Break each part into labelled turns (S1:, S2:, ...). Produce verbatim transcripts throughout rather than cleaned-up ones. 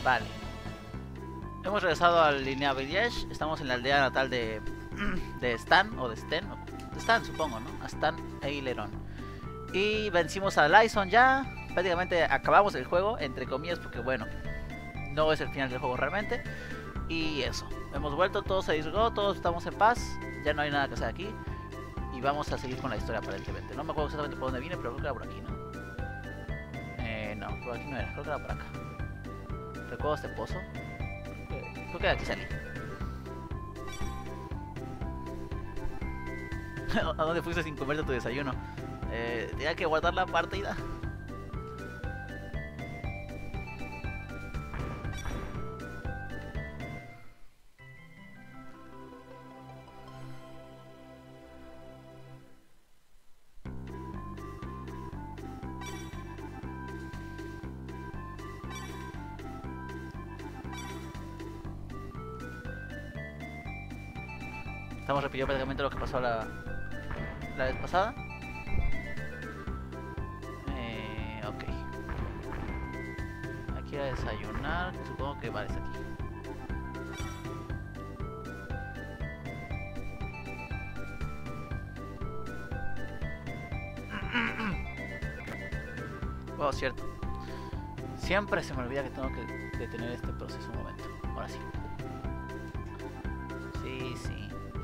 S1: Vale. Hemos regresado al Linnea Village. Estamos en la aldea natal de, de Stan, o de Sten. O de Stan, supongo, ¿no? A Stan Aileron. Y vencimos a Lyson ya. Prácticamente acabamos el juego, entre comillas, porque bueno, no es el final del juego realmente. Y eso. Hemos vuelto, todo se disgregó, todos estamos en paz. Ya no hay nada que hacer aquí. Y vamos a seguir con la historia aparentemente. No me acuerdo exactamente por dónde vine, pero creo que era por aquí, ¿no? Eh, no, por aquí no era, creo que era por acá. ¿Recuerdo este pozo? Creo que de aquí salí. ¿A dónde fuiste sin comerte tu desayuno? Eh, tenía que guardar la partida. Estamos repitiendo prácticamente lo que pasó la, la vez pasada. Eh, ok. Aquí a desayunar, que supongo que vale, es aquí. Oh, cierto. Siempre se me olvida que tengo que detener este proceso un momento. Ahora sí. Sí, sí.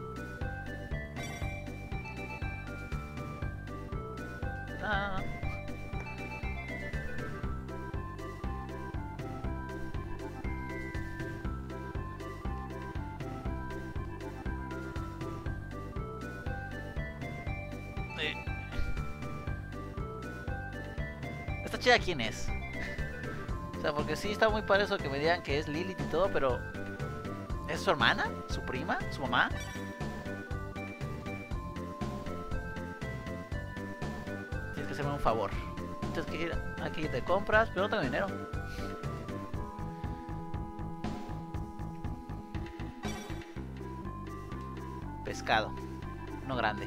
S1: Ah. Eh. ¿Esta chica quién es? O sea, porque sí está muy padre eso que me digan que es Lilith y todo, pero ¿es su hermana? ¿Su prima? ¿Su mamá? Tienes que hacerme un favor. Tienes que ir aquí de compras, pero no tengo dinero. Pescado. Uno grande.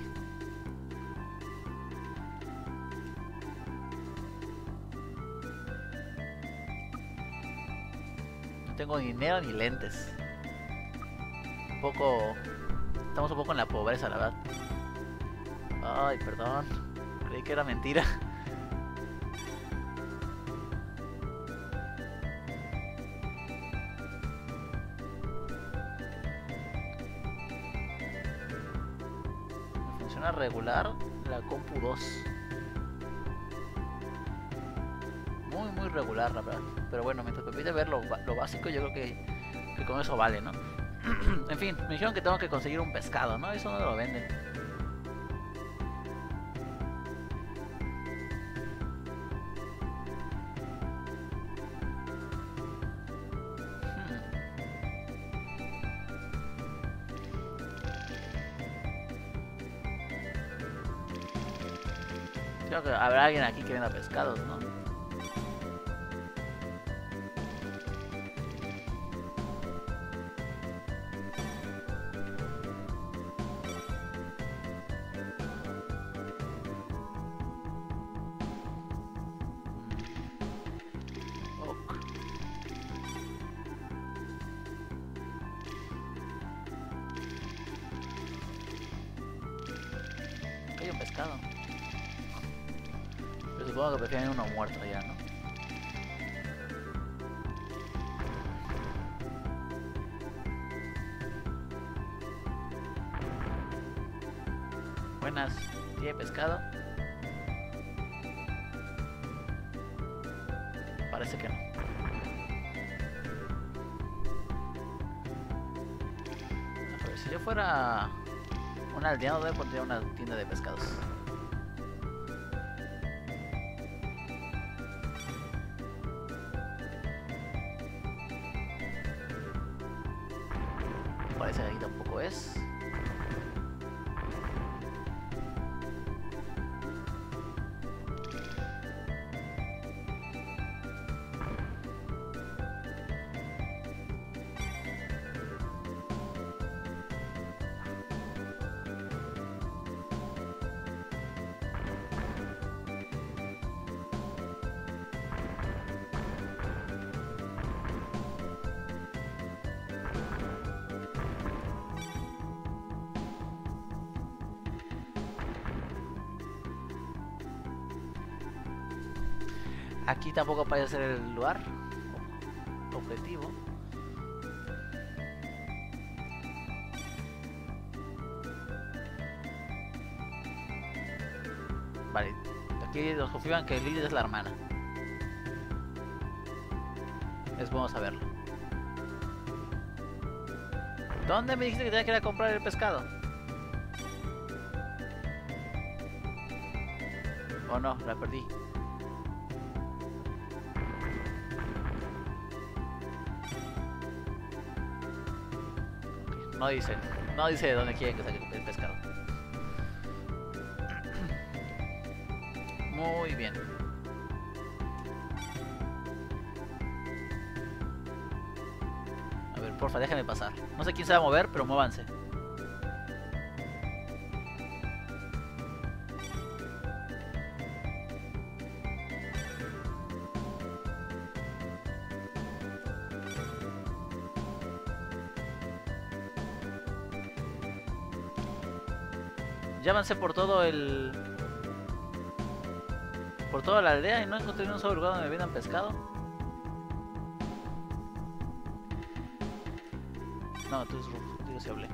S1: No tengo ni dinero ni lentes. Un poco... Estamos un poco en la pobreza, la verdad. Ay, perdón. Creí que era mentira. Me funciona regular la compu dos. Muy, muy regular, la verdad. Pero bueno, mientras me pide ver lo, lo básico, yo creo que, que con eso vale, ¿no? En fin, me dijeron que tengo que conseguir un pescado, ¿no? Eso no lo venden. Creo que habrá alguien aquí que venda pescados, ¿no? Ok. Hay un pescado. Pero supongo que prefieren uno muerto ya, ¿no? Buenas. ¿Tiene pescado? Parece que no. A ver, si yo fuera un aldeano, debe pondría una tienda de pescados. Parece que aquí tampoco es. Aquí tampoco parece ser el lugar objetivo. Vale, aquí nos confirman que Lilith es la hermana. Es bueno saberlo. ¿Dónde me dijiste que tenía que ir a comprar el pescado? Oh no, la perdí. Okay, no dice, no dice de dónde quieren que saque el pescado. Muy bien. A ver, porfa, déjenme pasar. No sé quién se va a mover, pero muévanse. Ya avancé por todo el... por toda la aldea y no encontré un solo lugar donde me vendan pescado. No, tú es Ruf, digo si hablé.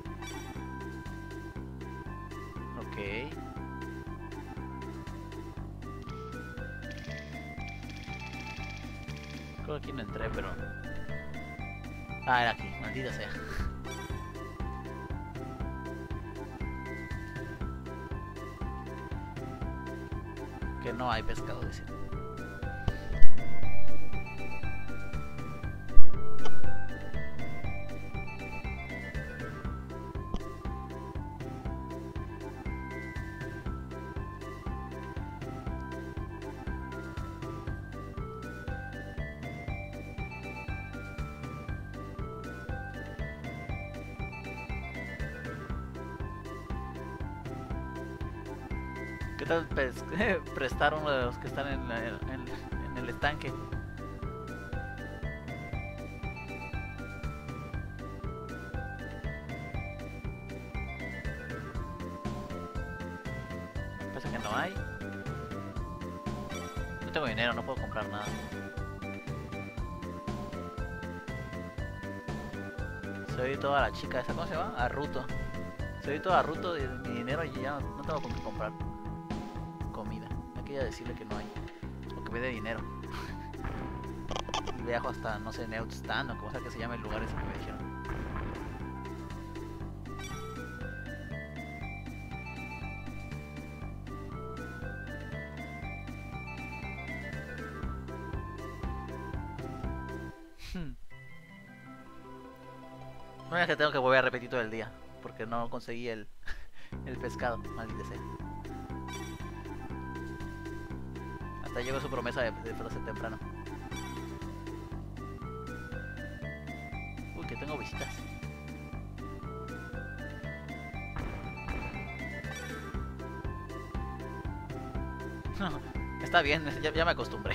S1: Ok. Creo que aquí no entré, pero... Ah, era aquí, maldita sea. Que no hay pescado, dice. ¿Qué tal pes prestar uno de los que están en, la, en, en el estanque? Parece que no hay. No tengo dinero, no puedo comprar nada. Soy toda la chica esa, ¿cómo se llama? Arruto. Soy toda Arruto de mi dinero y ya no, no tengo con qué comprar comida. Hay que ya decirle que no hay. O que me dé dinero. Y viajo hasta, no sé, Neutstand o como sea que se llame el lugar ese que me dijeron. No es que tengo que volver a repetir todo el día. Porque no conseguí el, el pescado, maldita sea. Hasta llegó su promesa de despertarse temprano. Uy, que tengo visitas. Está bien, ya, ya me acostumbré.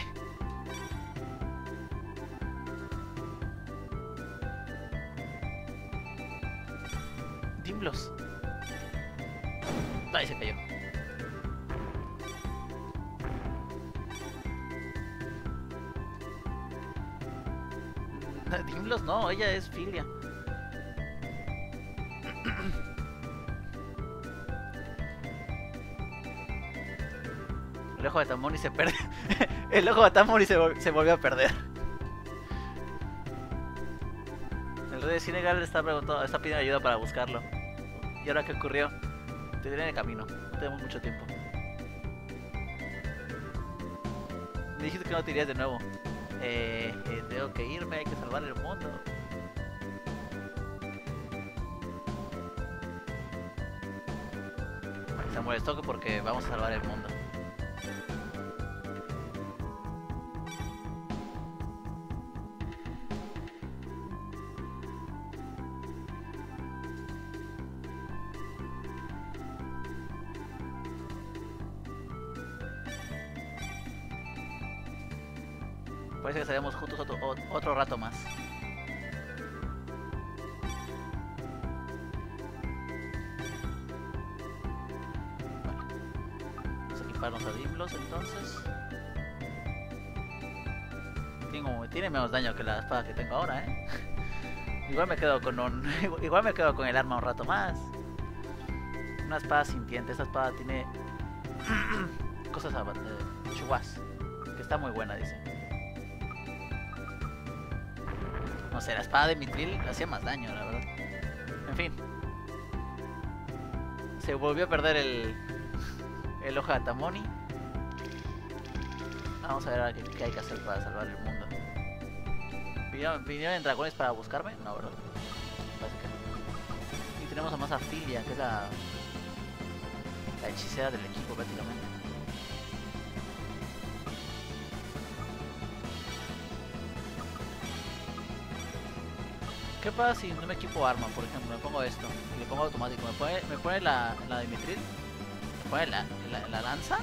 S1: Dimblos. Ahí se cayó. Dimblos no, ella es Filia. El ojo de Tamoni se pierde. El ojo de Tamoni se, vol se volvió a perder. El rey de Senegal está, está pidiendo ayuda para buscarlo. ¿Y ahora qué ocurrió? Te diré en el camino, no tenemos mucho tiempo. Me dijiste que no te irías de nuevo. Eh, eh, tengo que irme, hay que salvar el mundo. Se molestó porque vamos a salvar el mundo. Parece que estaremos juntos otro, otro rato más. Vale. Vamos a equiparnos a Dimblos entonces. Tengo, tiene menos daño que la espada que tengo ahora, ¿eh? Igual me quedo con un... Igual me quedo con el arma un rato más. Una espada sintiente. Esta espada tiene... cosas... Eh, chuguas. Que está muy buena, dice. No sé, la espada de Mithril hacía más daño, la verdad. En fin. Se volvió a perder el... El hoja de Tamoni. Vamos a ver qué, qué hay que hacer para salvar el mundo. ¿Vinieron, ¿Vinieron en dragones para buscarme? No, ¿verdad? Parece que no. Y tenemos a más a Filia, que es la... La hechicera del equipo, prácticamente. ¿Qué pasa si no me equipo arma, por ejemplo? Me pongo esto y le pongo automático. ¿Me pone, me pone la, la de Mithril? ¿Me pone la, la, la lanza?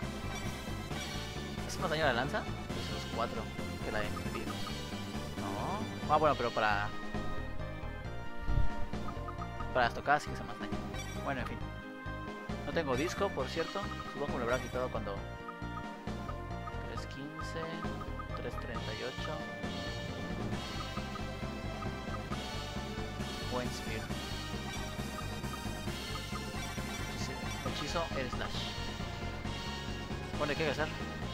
S1: ¿Hace más daño la lanza? Pues los cuatro que la de Mithril. No. Ah, bueno, pero para... Para las tocadas sí que hace más daño. Bueno, en fin. No tengo disco, por cierto. Supongo que me lo habrá quitado cuando... tres quince... tres treinta y ocho... Buen Spear. Hechizo, el slash. Bueno, ¿qué hay que hacer?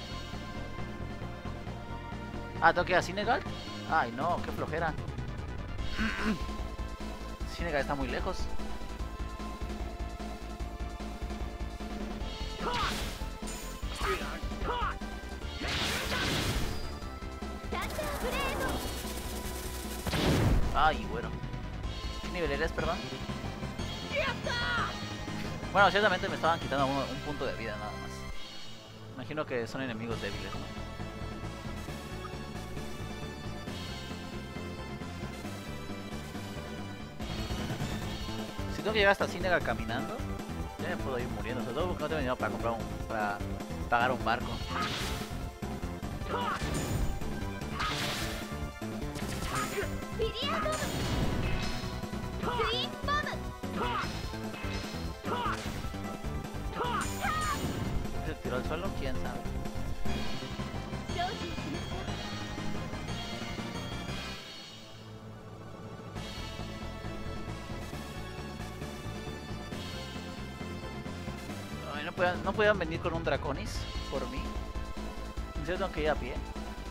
S1: Ah, ¿tengo que ir a Sinegal? Ay, no, qué flojera. Sinegal está muy lejos. Ay, bueno. ¿Qué nivel eres, perdón? Bueno, ciertamente me estaban quitando un, un punto de vida nada más. Imagino que son enemigos débiles, ¿no? Si tengo que llegar hasta Sinegal caminando, ya me puedo ir muriendo. Sobre todo porque no tengo dinero para comprar un... para pagar un barco. ¿Se tiró al suelo? ¿Quién sabe? Ay, no podían, no podían venir con un Draconis por mí. ¿En serio tengo que ir a pie?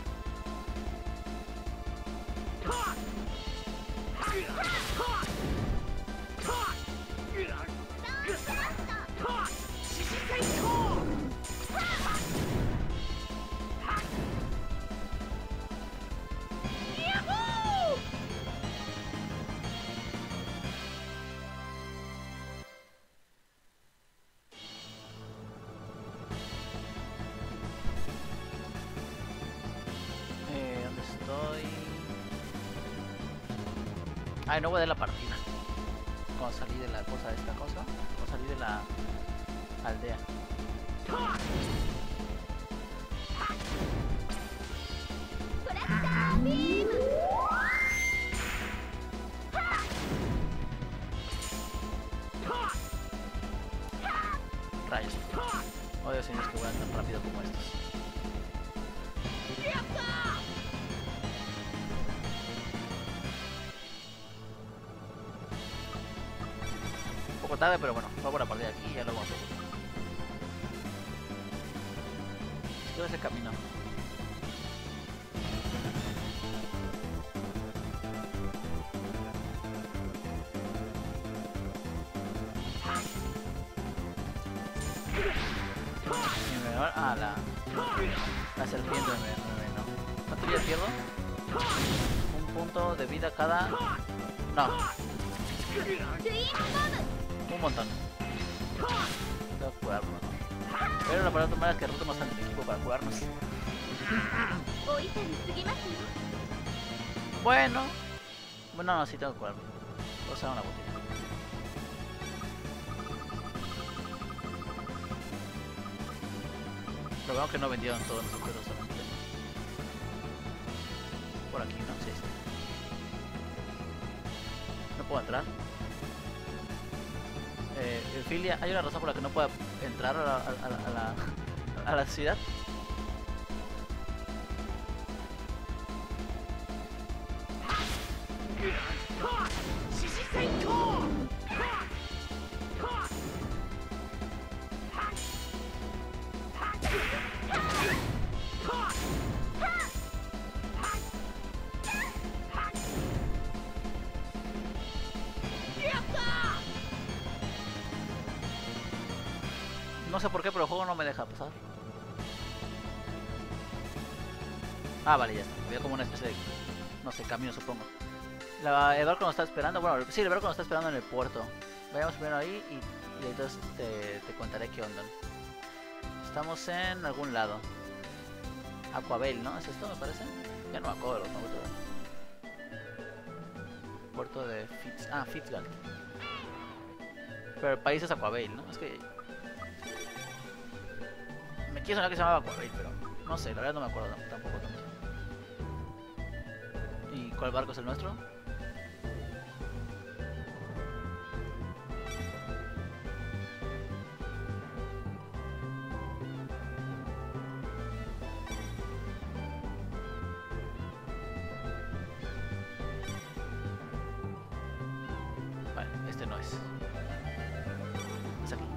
S1: Ay, no voy a dar la partida. Cuando salí de la cosa de esta cosa. Cuando salí de la aldea. Rayos. Odio señores que vuelan tan rápido como estos. Un poco tarde, pero bueno, va por la partida aquí y ya lo vamos a hacer. Sigo ese camino. Ah, la, la serpiente me, me, no. ¿Cuánto ya pierdo? Un punto de vida cada... No. Un montón. Tengo que curarnos. Pero la palabra tomada es que Ruto no está en el equipo para curarnos. Bueno. Bueno, no, sí tengo que curarme. Voy a usar una botella. Lo veo que no vendieron todos los objetos solamente. Por aquí, ¿no? Sí, sí. No puedo entrar. Eh, Filia, ¿hay una razón por la que no pueda entrar a la, a, la, a, la, a la ciudad? No sé por qué, pero el juego no me deja pasar. Ah, vale, ya está. Había como una especie de, no sé, camino, supongo. La, el barco nos está esperando. Bueno, sí, el barco nos está esperando en el puerto. Vayamos primero ahí y, y entonces te, te contaré qué onda. Estamos en algún lado. Aquabel, ¿no? ¿Es esto, me parece? Ya no me acuerdo, no me acuerdo. Puerto de Fitz... Ah, Fitzgerald. Pero el país es Aquabel, ¿no? Es que... me quiero sonar que se llamaba Aquabel, pero... no sé, la verdad no me acuerdo tampoco tanto. ¿Y cuál barco es el nuestro? Vale, este no es. Es aquí.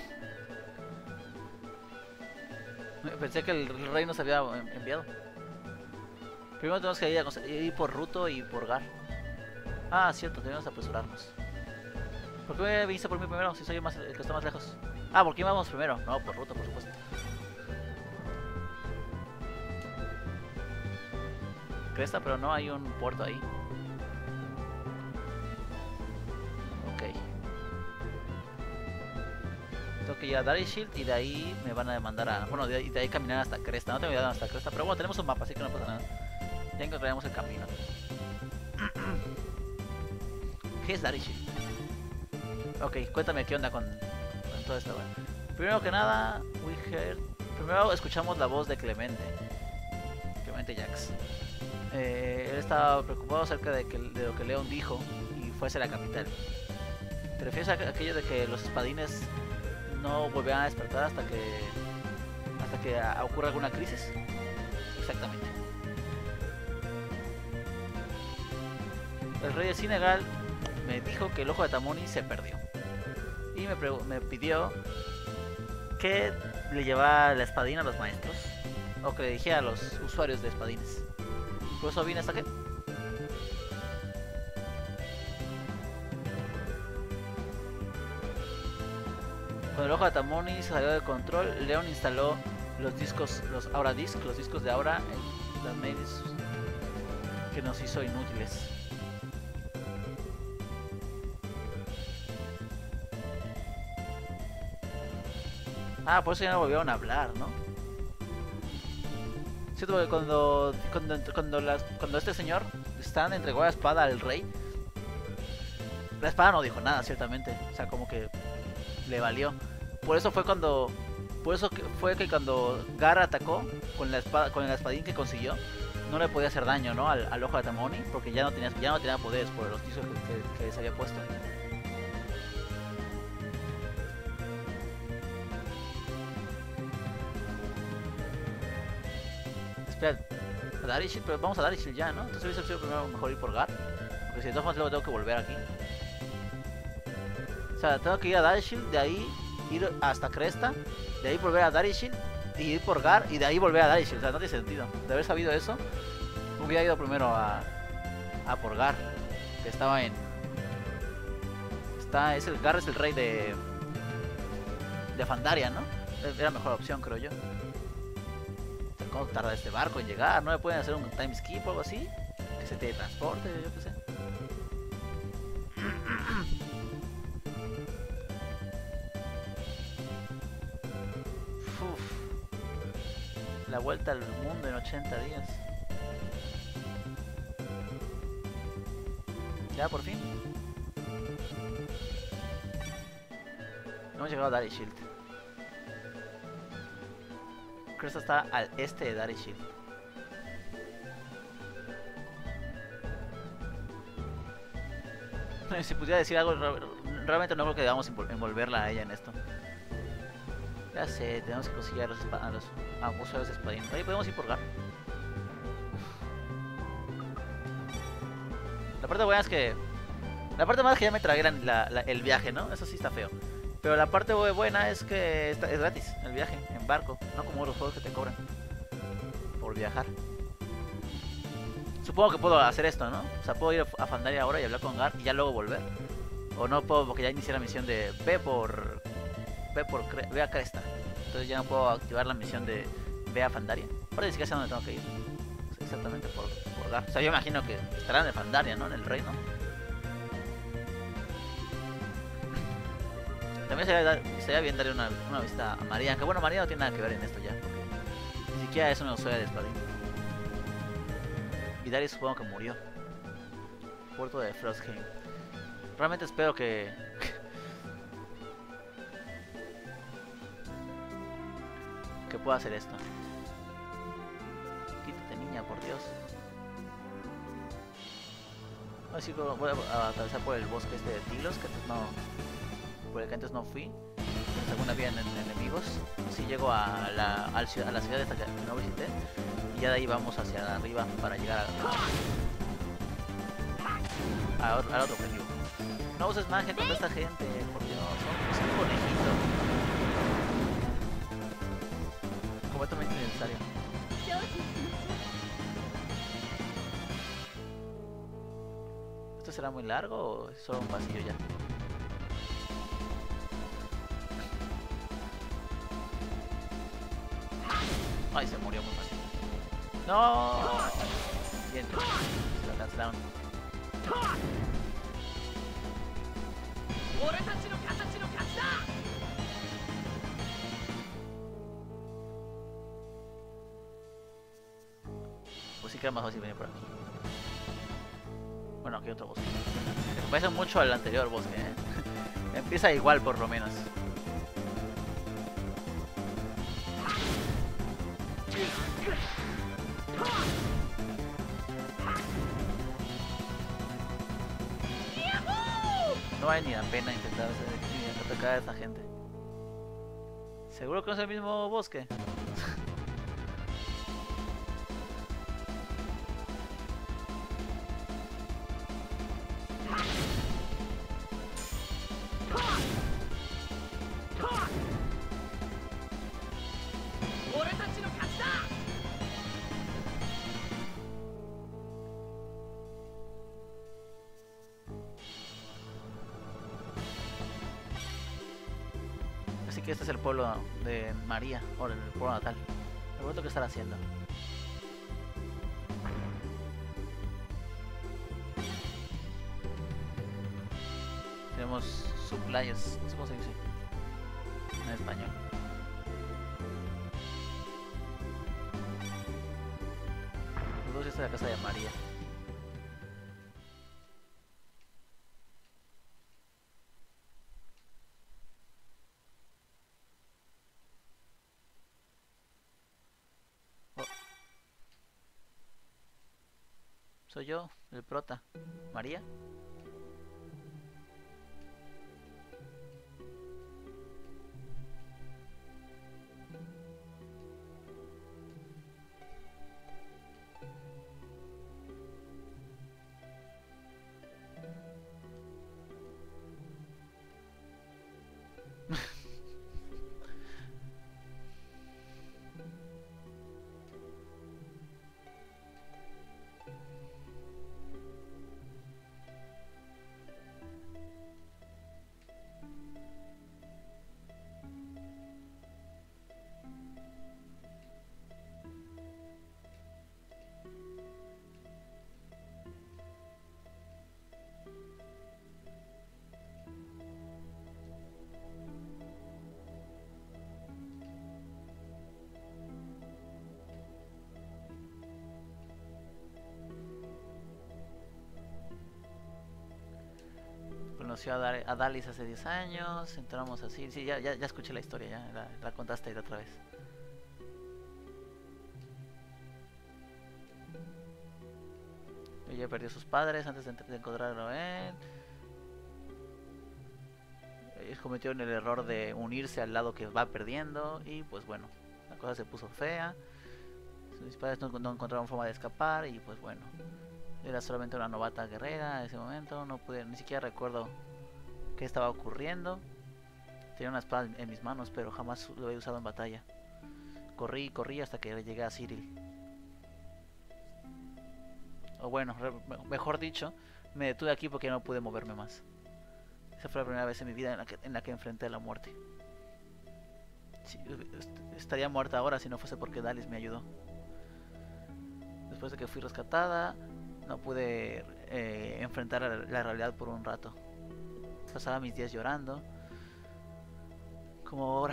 S1: Pensé que el rey nos había enviado. Primero tenemos que ir, a, ir por Ruto y por Gar. Ah, cierto, tenemos que apresurarnos. ¿Por qué viniste por mí primero si soy el, más, el que está más lejos? Ah, ¿por qué íbamos primero? No, por Ruto, por supuesto. Cresta, pero no hay un puerto ahí. Ok. Tengo que ir a Darishield y de ahí me van a mandar a... bueno, de ahí, de ahí caminar hasta Cresta. No tengo idea hasta Cresta, pero bueno, tenemos un mapa, así que no pasa nada. Ya encontraremos el camino. ¿Qué es Darishield? Ok, cuéntame qué onda con, con todo esto. Bueno, primero que nada, we heard... primero escuchamos la voz de Clemente. Clemente Jax. Eh, él estaba preocupado acerca de, que, de lo que Leon dijo y fuese a la capital. ¿Te refieres a aquello de que los espadines no volverán a despertar hasta que hasta que a, ocurra alguna crisis? Exactamente. El rey de Cinegal me dijo que el ojo de Tamoni se perdió y me, me pidió que le llevara la espadina a los maestros o que le dijera a los usuarios de espadines. Por eso vine hasta aquí. Cuando el ojo de Tamoni se salió de control, Leon instaló los discos, los Aura Disc, los discos de Aura en las mails que nos hizo inútiles. Ah, por eso ya no volvieron a hablar, ¿no? Cierto, porque cuando cuando, cuando, las, cuando este señor Stan entregó la espada al rey, la espada no dijo nada, ciertamente. O sea, como que le valió. Por eso fue cuando, por eso que fue que cuando Gar atacó con la espada, con el espadín que consiguió, no le podía hacer daño, ¿no? Al, al ojo de Tamoni, porque ya no tenía, ya no tenía poderes por los hechizos que, que, que se había puesto. Espera, a Darishield, pero vamos a Darishield ya, ¿no? Entonces hubiese sido primero mejor ir por Gar, porque si de todas formas luego tengo que volver aquí. O sea, tengo que ir a Darishield, de ahí ir hasta Cresta, de ahí volver a Darishield y ir por Gar y de ahí volver a Darishield. O sea, no tiene sentido. De haber sabido eso, hubiera ido primero a, a por Gar, que estaba en... Está, es el Gar es el rey de... de Fandaria, ¿no? Era mejor opción, creo yo. ¿Cuánto tarda este barco en llegar? ¿No me pueden hacer un time skip o algo así? Que se teletransporte, yo qué sé. Uf. La vuelta al mundo en ochenta días. Ya, por fin. Hemos llegado a Darishield. Cresta está al este de Darishield. Si pudiera decir algo, realmente no creo que debamos envolverla a ella en esto. Ya sé, tenemos que conseguir a los, a los a usuarios de espadín. Oye, podemos ir por Gar. La parte buena es que... La parte mala es que ya me tragué la, la, la, el viaje, ¿no? Eso sí está feo. Pero la parte buena es que está, es gratis el viaje en barco. No como los juegos que te cobran por viajar. Supongo que puedo hacer esto, ¿no? O sea, puedo ir a Fandaria ahora y hablar con Gar y ya luego volver. O no puedo porque ya inicié la misión de ve por... Ve por... Ve a Cresta. Entonces ya no puedo activar la misión de ve a Fandaria. Ahora ni siquiera sé dónde tengo que ir. Exactamente por, por Gar. O sea, yo imagino que estarán en Fandaria, ¿no? En el reino. También sería, sería bien darle una, una visita a María. Aunque bueno, María no tiene nada que ver en esto ya. Porque ni siquiera es una usuaria de espadín. Y Darius supongo que murió. Puerto de Frostheim. Realmente espero que... que pueda hacer esto. Quítate, niña, por Dios. Así que voy a atravesar por el bosque este de Tilos, que antes no... por el que antes no fui. Según habían enemigos. Así llego a la, a la ciudad esta que no visité. Y ya de ahí vamos hacia arriba para llegar a, a, a, a otro objetivo. No uses magia contra esta gente, por Dios. Es un conejito. Completamente innecesario. ¿Esto será muy largo o es solo un pasillo ya? Ay, se murió muy fácil. ¡No! Bien, se lo cancelaron. Pues sí que era más fácil venir por aquí. Bueno, aquí hay otro bosque. Me parece mucho al anterior bosque, ¿eh? Empieza igual por lo menos. No vale ni la pena intentar hacer, atacar a esta gente. ¿Seguro que no es el mismo bosque? Así que este es el pueblo de María, o el pueblo natal. Me pregunto qué estará haciendo. Tenemos suppliers, no sé cómo se dice en español. Los dos están en la casa de María. Soy yo, el prota. ¿María? Conoció a, Dar a Dalis hace diez años, entramos así, sí, ya, ya, ya escuché la historia, ya la, la contaste ahí otra vez. Ella perdió a sus padres antes de, de encontrarlo a él. Ellos cometieron el error de unirse al lado que va perdiendo y pues bueno, la cosa se puso fea. Sus padres no, no encontraron forma de escapar y pues bueno, Era solamente una novata guerrera en ese momento. No pude, ni siquiera recuerdo qué estaba ocurriendo. Tenía una espada en mis manos, pero jamás lo he usado en batalla. Corrí y corrí hasta que llegué a Cyril. O bueno, mejor dicho, me detuve aquí porque no pude moverme más. Esa fue la primera vez en mi vida en la que, en la que enfrenté la muerte. Sí, estaría muerta ahora si no fuese porque Dalis me ayudó. Después de que fui rescatada, no pude eh, enfrentar la realidad por un rato. Pasaba mis días llorando, como ahora.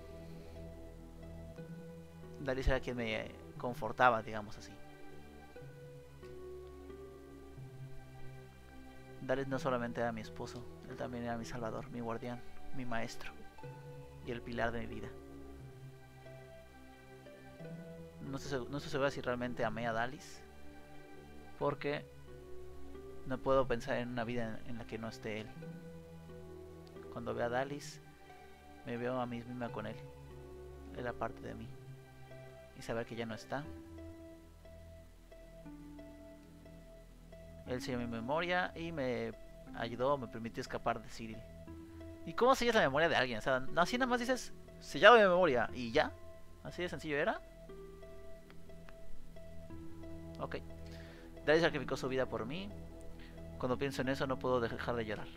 S1: Dalis era quien me confortaba, digamos así. Dalis no solamente era mi esposo, él también era mi salvador, mi guardián, mi maestro y el pilar de mi vida. No estoy, no estoy segura si realmente amé a Dalis, porque no puedo pensar en una vida en, en la que no esté él. Cuando veo a Dalis, me veo a mí misma con él. Él era parte de mí. Y saber que ya no está. Él selló mi memoria y me ayudó, me permitió escapar de Cyril. ¿Y cómo sellas la memoria de alguien? O sea, no, así nada más dices, sellado mi memoria y ya. Así de sencillo era. Ok. Dalis sacrificó su vida por mí. Cuando pienso en eso no puedo dejar de llorar.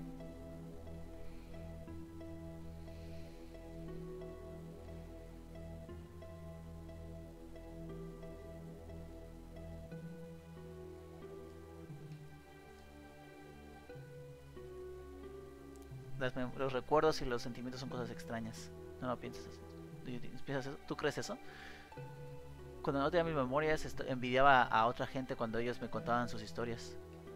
S1: Las los recuerdos y los sentimientos son cosas extrañas. No lo pienses así. ¿Piensas eso? ¿Tú crees eso? Cuando no tenía mis memorias, envidiaba a otra gente cuando ellos me contaban sus historias.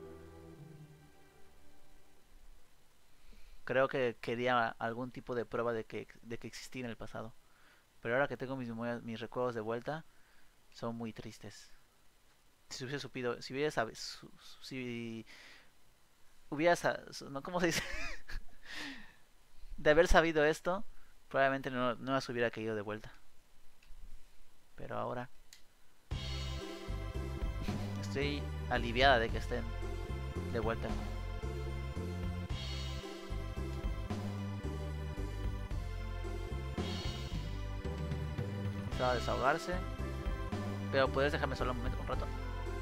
S1: Creo que quería algún tipo de prueba de que, de que existí en el pasado. Pero ahora que tengo mis memorias, mis recuerdos de vuelta, son muy tristes. Si hubiese supido, si hubiera sabido, si hubiera, no, ¿cómo se dice? De haber sabido esto, probablemente no, no las hubiera caído de vuelta. Pero ahora estoy aliviada de que estén de vuelta. Necesitaba desahogarse. Pero puedes dejarme solo un momento, un rato.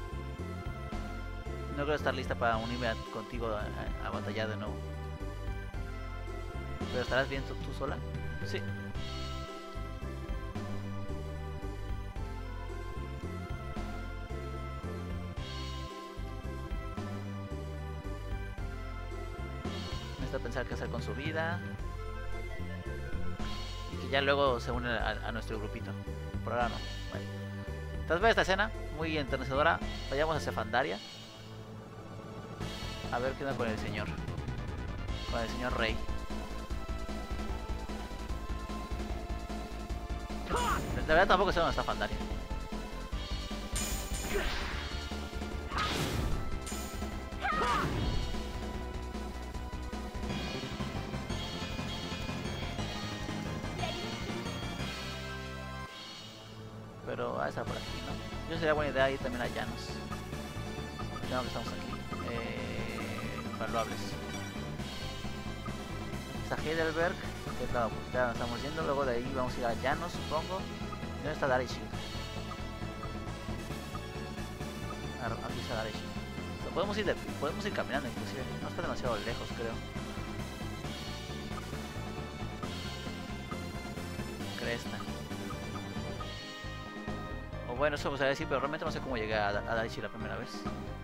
S1: No creo estar lista para unirme a, contigo a, a, a batallar de nuevo. ¿Pero estarás bien tú, tú sola? Sí. Necesita pensar qué hacer con su vida. Y que ya luego se une a, a nuestro grupito. Por ahora no. Vale. Tras ver esta escena, muy enternecedora, vayamos hacia Fandaria. A ver qué onda con el señor. Con el señor Rey. La verdad tampoco sé dónde está Fandaria. Pero a esa por aquí, ¿no? Yo sería buena idea ir también a Llanos. Ya que estamos aquí. Eh, valuables. Está Heidelberg, que claro, pues ya nos estamos yendo. Luego de ahí vamos a ir a Llanos, supongo. ¿Y dónde está Darishi? Aquí está Darishi. O sea, podemos ir de, podemos ir caminando inclusive. No está demasiado lejos, creo. Cresta. O bueno, eso me gustaría decir, pero realmente no sé cómo llegué a, a Darishi la primera vez.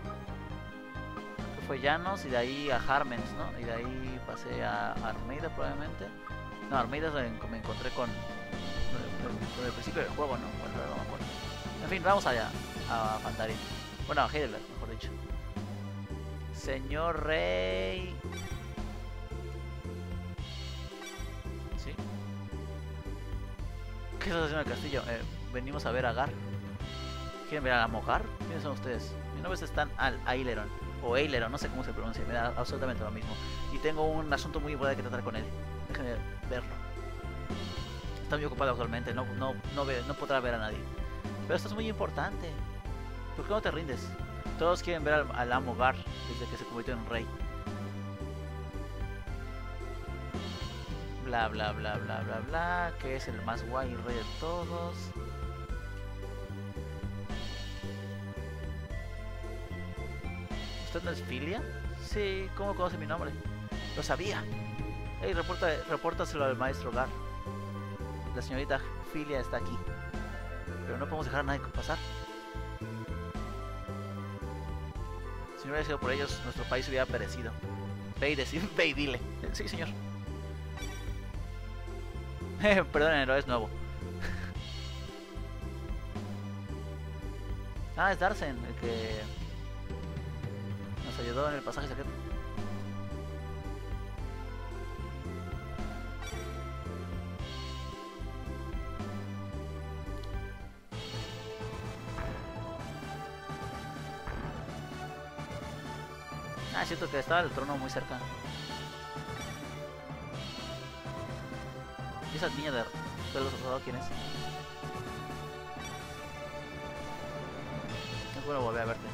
S1: Que fue Llanos y de ahí a Harmens, ¿no? Y de ahí pasé a Armeida probablemente. No, Armeida es donde me encontré con... con el principio del juego, ¿no? Bueno, no me acuerdo. En fin, vamos allá a Fandaria. Bueno, a Heidelberg, mejor dicho. Señor Rey. ¿Sí? ¿Qué estás haciendo en el castillo? Eh, venimos a ver a Gar. ¿Quieren ver a Mogar? ¿Quiénes son ustedes? Mi nombre es Stan Al Aileron. O Aileron, no sé cómo se pronuncia. Me da absolutamente lo mismo. Y tengo un asunto muy importante que tratar con él. Déjenme verlo. Está muy ocupado actualmente. No, no, no, ve, no podrá ver a nadie. Pero esto es muy importante. ¿Por qué no te rindes? Todos quieren ver al, al amo Gar desde que se convirtió en un rey. Bla bla bla bla bla bla. Que es el más guay rey de todos. ¿Usted no es Filia? Sí, ¿cómo conoce mi nombre? Lo sabía. Hey, reporta, repórtaselo al maestro Gar. La señorita Filia está aquí. Pero no podemos dejar a nadie pasar. Si no hubiera sido por ellos, nuestro país hubiera perecido. Ve y, decir, ve y dile. Sí, señor. Perdón, el héroe es nuevo. Ah, es Darsen, el que nos ayudó en el pasaje secreto. Ah, es cierto que estaba el trono muy cerca. ¿Y esa niña de pelos rosados quién es? No puedo volver a verte.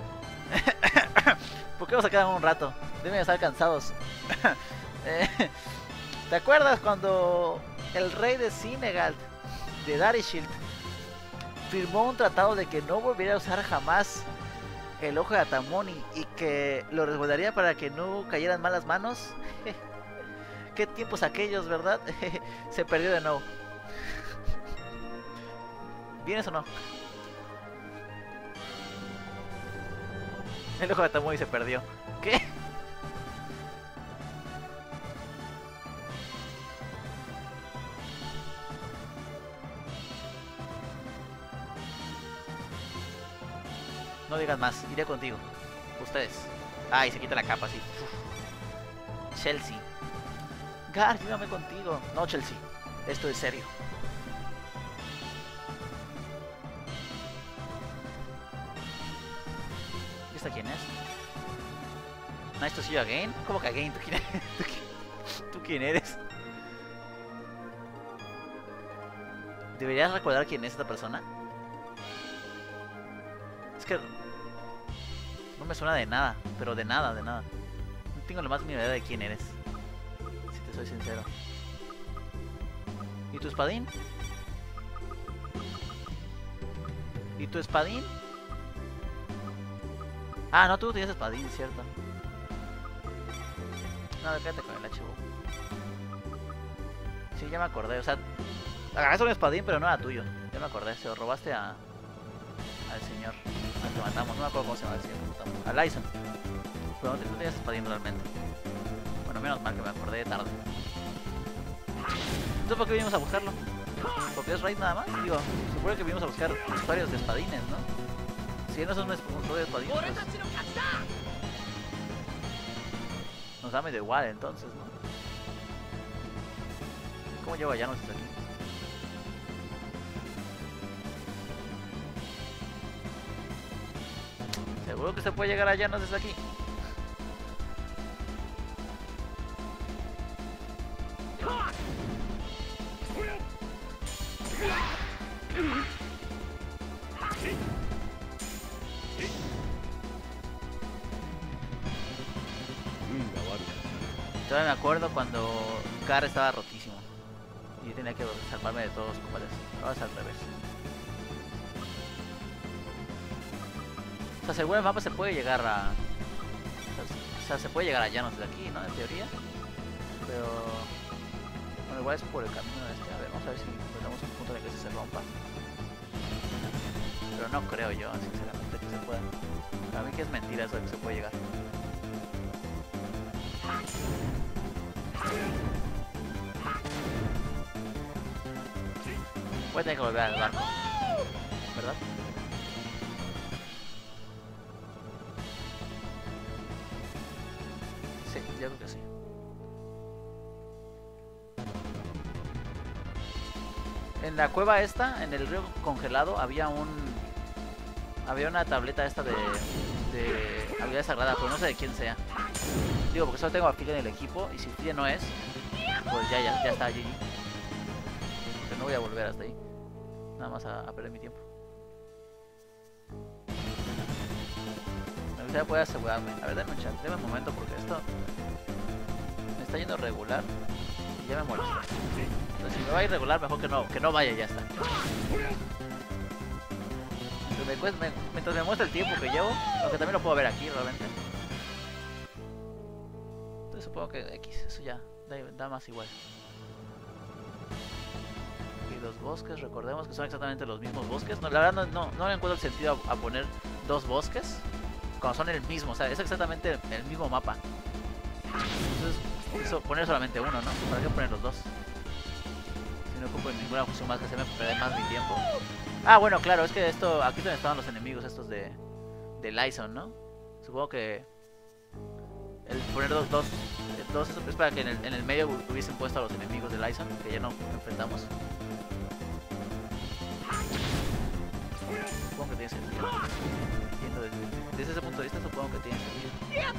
S1: ¿Por qué nos quedan un rato? Deben estar cansados. eh, ¿Te acuerdas cuando el rey de Sinegal, de Darishield, firmó un tratado de que no volviera a usar jamás el ojo de Atamoni y que lo resguardaría para que no cayera en malas manos? Qué tiempos aquellos, ¿verdad? Se perdió de nuevo. ¿Vienes o no? El ojo de Atamoni se perdió. ¿Qué? No digas más, iré contigo. Ustedes. Ay, se quita la capa así. Uf. Chelsea. Gar, llévame contigo. No, Chelsea. Esto es serio. ¿Y esta quién es? Nice to see you again. ¿Cómo que again? ¿Tú quién eres? ¿Tú, qui ¿Tú quién eres? ¿Deberías recordar quién es esta persona? Es que no me suena de nada, pero de nada, de nada. No tengo la más mínima idea de quién eres, si te soy sincero. ¿Y tu espadín? ¿Y tu espadín? Ah, no, tú tienes espadín, cierto. No, quédate con el H U. Sí, ya me acordé, o sea, agarraste un espadín, pero no era tuyo. Ya me acordé, se lo robaste a al señor al que matamos, no me acuerdo cómo se llama el señor que matamos. A Lyson. Pero no tenías espadín realmente. Bueno, menos mal que me acordé tarde. Entonces, ¿por qué vinimos a buscarlo? ¿Porque es raid nada más? Digo, supongo que vinimos a buscar usuarios de espadines, ¿no? Si no son un usuario de espadines, pues nos da medio igual entonces, ¿no? ¿Cómo llevo a Llanos desde aquí? ¿Seguro que se puede llegar a Llanos desde aquí? Todavía me acuerdo cuando Gar estaba rotísimo y yo tenía que salvarme de todos los combates. Ahora es al revés. O sea, según el mapa se puede llegar a... O sea, se puede llegar a Llanos de aquí, ¿no? En teoría. Pero... Bueno, igual es por el camino este. A ver, vamos a ver si tenemos un punto en el que se rompa. Pero no creo yo, sinceramente, que se pueda. Para mí que es mentira eso de que se puede llegar. Voy a tener que volver al barco, ¿verdad? Sí, yo creo que sí. En la cueva esta, en el río congelado, había un... Había una tableta esta de... de habilidad sagrada, pero no sé de quién sea. Digo, porque solo tengo a Filia en el equipo, y si Filia no es, pues ya, ya, ya está G G. Pero no voy a volver hasta ahí. Nada más a, a perder mi tiempo. sea, puede asegurarme. A ver, dame un chance, dame un momento porque esto me está yendo regular y ya me molesta. Entonces, si me va a ir regular, mejor que no, que no vaya, ya está. Mientras me, cuesta, me, mientras me muestra el tiempo que llevo, aunque también lo puedo ver aquí realmente. Entonces supongo que X, eso ya da, da más igual. Y los bosques, recordemos que son exactamente los mismos bosques. No, la verdad no, no, no le encuentro el sentido a, a poner dos bosques cuando son el mismo, o sea, es exactamente el mismo mapa. Entonces, eso, poner solamente uno, ¿no? ¿Para qué poner los dos? Si no ocupo ninguna función más que se me perder más mi tiempo. Ah, bueno, claro, es que esto, aquí es donde estaban los enemigos estos de, de Lyson, ¿no? Supongo que el poner dos, dos, dos es para que en el, en el medio hubiesen puesto a los enemigos de Lyson, que ya no enfrentamos. Supongo que tiene sentido. Desde, desde ese punto de vista supongo que tiene sentido.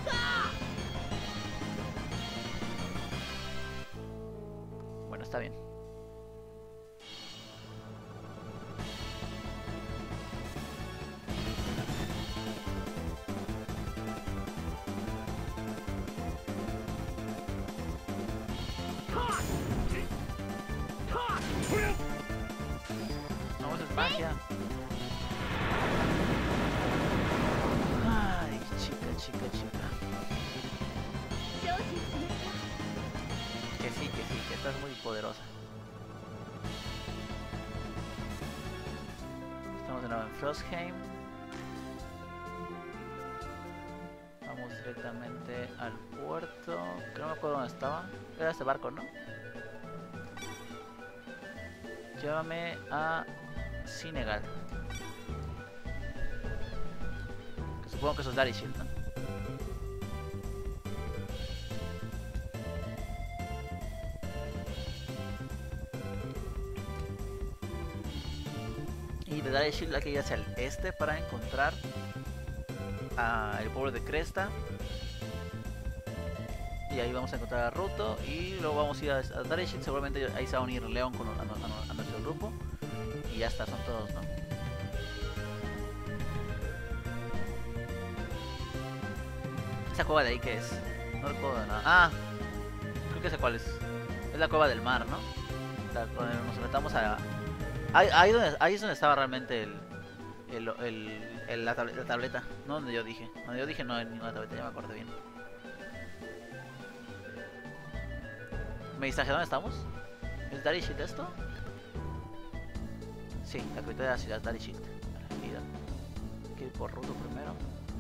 S1: Bueno, está bien. No, eso es magia. Ay, chica, chica, chica. Que sí, que sí, que estás muy poderosa. Estamos de nuevo en Frostheim. Vamos directamente al puerto. Que no me acuerdo dónde estaba. Era este barco, ¿no? Llévame a Senegal. Que supongo que eso es Daddy Shield, ¿no? Y de Daddy Shield hay que ir hacia el este para encontrar a el pueblo de Cresta. Y ahí vamos a encontrar a Ruto. Y luego vamos a ir a, a Daddy Shield. Seguramente ahí se va a unir Leon con, a, a, a, a nuestro grupo. Y ya está, son todos, ¿no? ¿Esa cueva de ahí qué es? No recuerdo de nada. Ah, creo que sé cuál es. Es la cueva del mar, ¿no? La, donde nos metamos a... Ahí, ahí, donde, ahí es donde estaba realmente el... el, el, el la, tablet, la tableta. No donde yo dije. Donde yo dije no en ninguna tableta, ya me acordé bien. ¿Me distraje? ¿Dónde estamos? ¿Es Daddy Shield esto? Sí, la capital de la ciudad, Daddy Shield. Hay que ir por Ruto primero.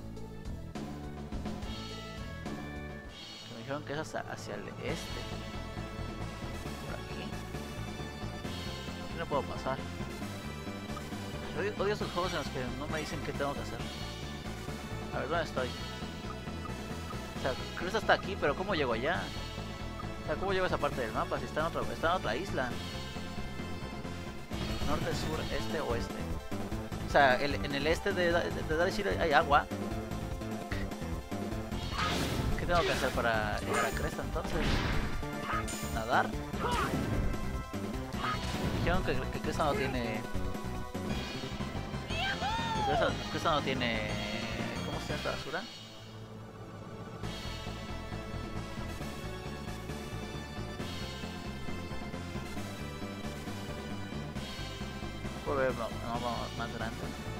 S1: Que me dijeron que es hacia, hacia el este. Por aquí. Aquí no puedo pasar. Odio, odio estos juegos en los que no me dicen qué tengo que hacer. A ver, ¿dónde estoy? O sea, creo que está aquí, pero ¿cómo llego allá? O sea, ¿cómo llego a esa parte del mapa? Si está en otra, está en otra isla. Norte, sur, este, oeste. O sea, el, en el este de, de, de Daddy Shield hay agua. ¿Qué tengo que hacer para llegar a Cresta entonces? ¿Nadar? Dijeron que, que Cresta no tiene... Que Cresta, Cresta no tiene... ¿Cómo se llama esta basura? Puedo ver un mapa más grande.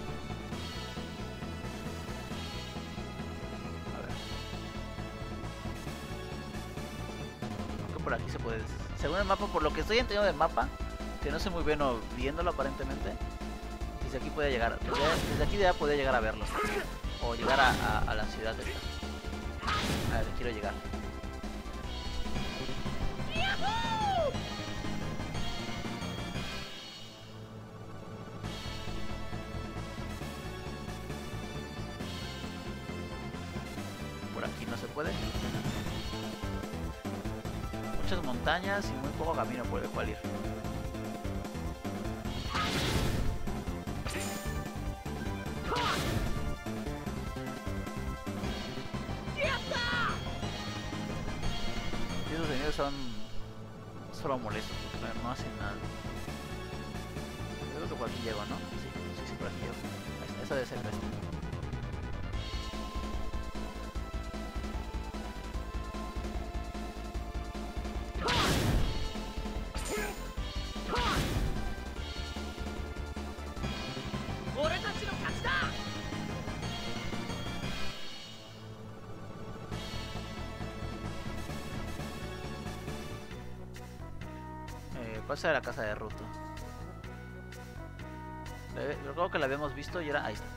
S1: A ver. Creo que por aquí se puede. Según el mapa, por lo que estoy entendiendo del mapa, que no sé muy bien viéndolo aparentemente, desde aquí puede llegar. Desde, desde aquí ya podría llegar a verlo. O llegar a, a, a la ciudad esta. A ver, quiero llegar. Aquí no se puede. Muchas montañas y muy poco camino por el cual ir. Y esos enemigos son solo molestos porque no hacen nada. Yo creo que por aquí llego, ¿no? Sí, sí, sí, por aquí llego. Esa debe ser esta. ¿Cuál será la casa de Ruto? Recuerdo que la habíamos visto y era... Ahí está.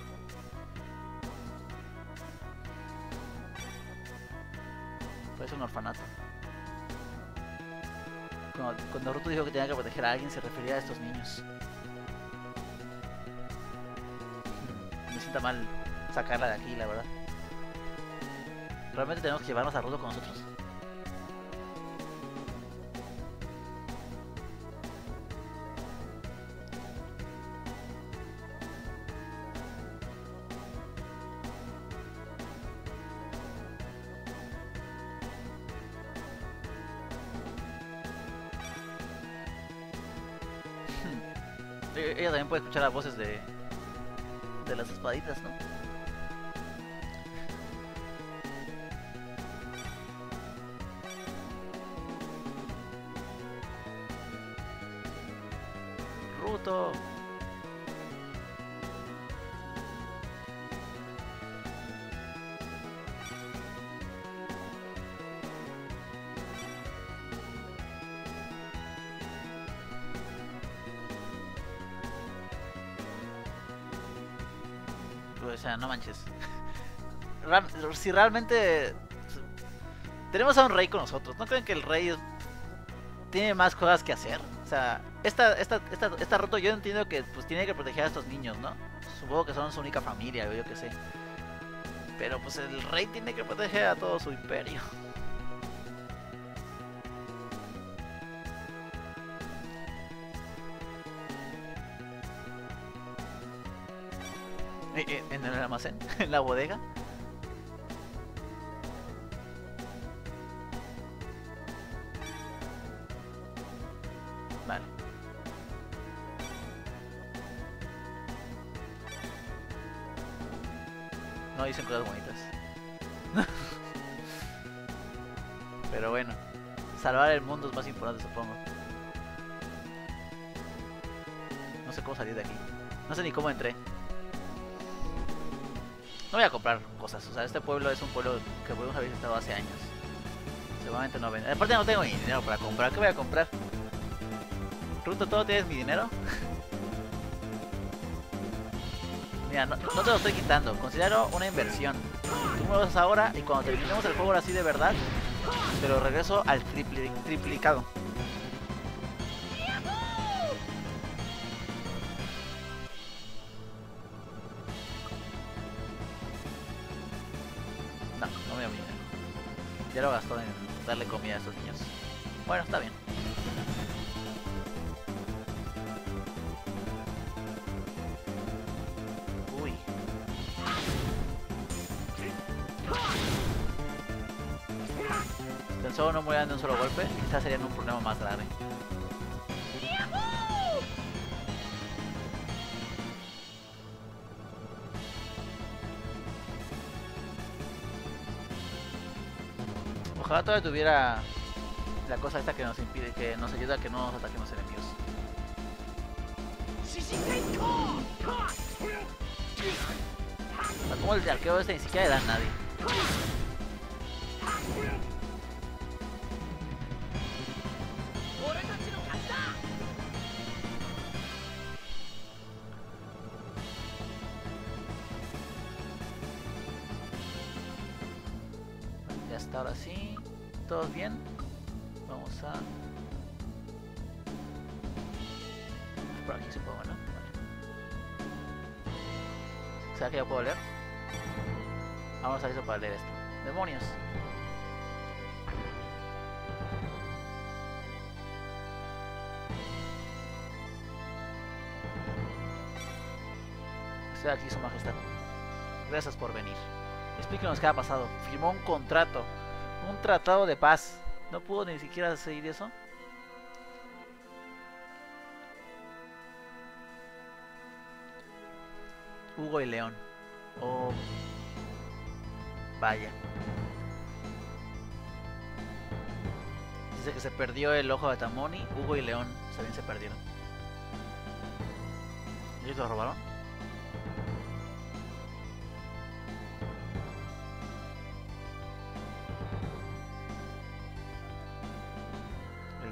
S1: Parece un orfanato. Cuando, cuando Ruto dijo que tenía que proteger a alguien, se refería a estos niños. Me sienta mal sacarla de aquí, la verdad. ¿Realmente tenemos que llevarnos a Ruto con nosotros? Ella también puede escuchar las voces de, de las espaditas, ¿no? Ruto. O sea, no manches. Si realmente tenemos a un rey con nosotros, ¿no creen que el rey tiene más cosas que hacer? O sea, esta, esta, esta, esta Ruto yo entiendo que pues tiene que proteger a estos niños, ¿no? Supongo que son su única familia, o yo qué sé. Pero pues el rey tiene que proteger a todo su imperio. En el almacén, en la bodega. Vale. No dicen cosas bonitas. Pero bueno, salvar el mundo es más importante, supongo. No sé cómo salir de aquí. No sé ni cómo entré. No voy a comprar cosas, o sea, este pueblo es un pueblo que podemos haber visitado hace años. Seguramente no vende. Aparte no tengo ni dinero para comprar, ¿qué voy a comprar? Ruto, ¿todo tienes mi dinero? Mira, no, no te lo estoy quitando, considero una inversión. Tú me lo usas ahora y cuando terminemos el juego ahora sí de verdad, te lo regreso al tripli triplicado. Ya lo gastó en darle comida a estos niños. Bueno, está bien. Uy. Tan solo no mueran de un solo golpe, quizás serían un problema más grave. Ojalá todavía tuviera la cosa esta que nos impide, que nos ayuda a que no nos ataquen los enemigos. O sea, como el arqueo este ni siquiera le da a nadie. Ya está, ahora sí. ¿Todos bien? Vamos a... por aquí supongo, ¿no? Vale. ¿Será que ya puedo leer? Vamos a eso para leer esto. ¡Demonios! Estoy aquí, su majestad. Gracias por venir. Explíquenos qué ha pasado. Firmó un contrato. Un tratado de paz. ¿No pudo ni siquiera seguir eso? Hugo y León. Oh. Vaya. Dice que se perdió el ojo de Tamoni. Hugo y León también se perdieron. ¿Ellos lo robaron?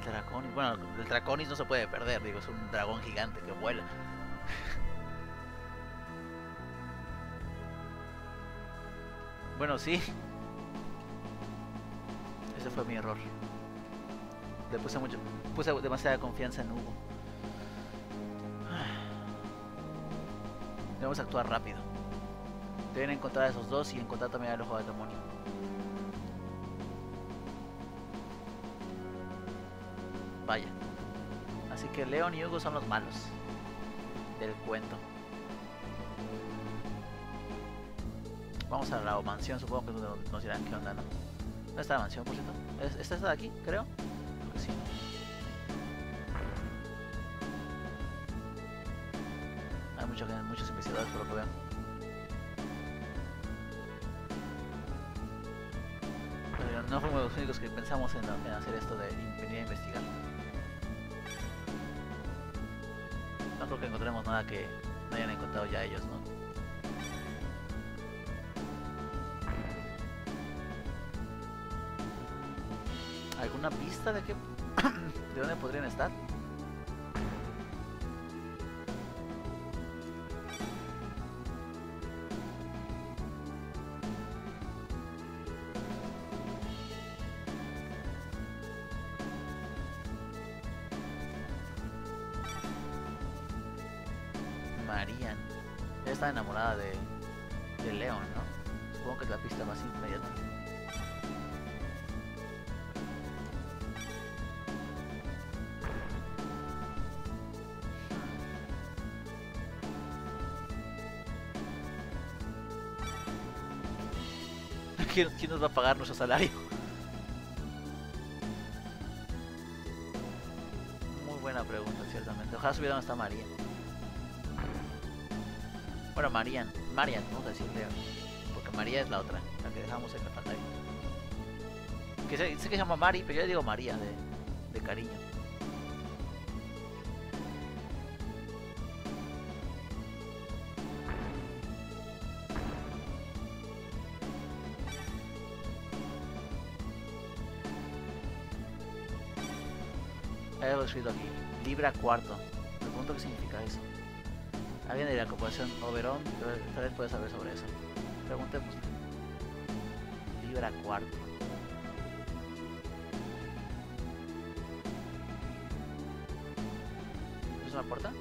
S1: El Draconis, bueno, el Draconis no se puede perder, digo, es un dragón gigante que vuela. Bueno, sí. Ese fue mi error. Le puse mucho, puse demasiada confianza en Hugo. Debemos actuar rápido. Deben encontrar a esos dos y encontrar también al ojo del demonio. Vaya. Así que Leon y Hugo son los malos del cuento. Vamos a la mansión, supongo que nos dirán qué onda, ¿no? ¿Dónde está la mansión, por cierto? ¿Esta está de aquí, creo? Creo que sí. Hay muchos, muchos investigadores por lo que veo. Pero no fuimos los únicos que pensamos en, en hacer esto de venir a investigar. No creo que encontremos nada que no hayan encontrado ya ellos, ¿no? ¿Alguna pista de qué, de dónde podrían estar? Marian. Ella está enamorada de, de Leon, ¿no? Supongo que es la pista más inmediata. ¿Quién, ¿Quién nos va a pagar nuestro salario? Muy buena pregunta, ciertamente. Ojalá supiera dónde está María. Bueno, Marian. Marian, vamos a decirle. Porque María es la otra, la que dejamos en la pantalla. Que sé, sé que se llama Mari, pero yo le digo María de, de cariño. Hay algo escrito aquí. Libra cuarto. Me pregunto qué significa eso. Alguien de la corporación Oberon tal vez puede saber sobre eso. Preguntemos. Libra cuarto. ¿Es una puerta?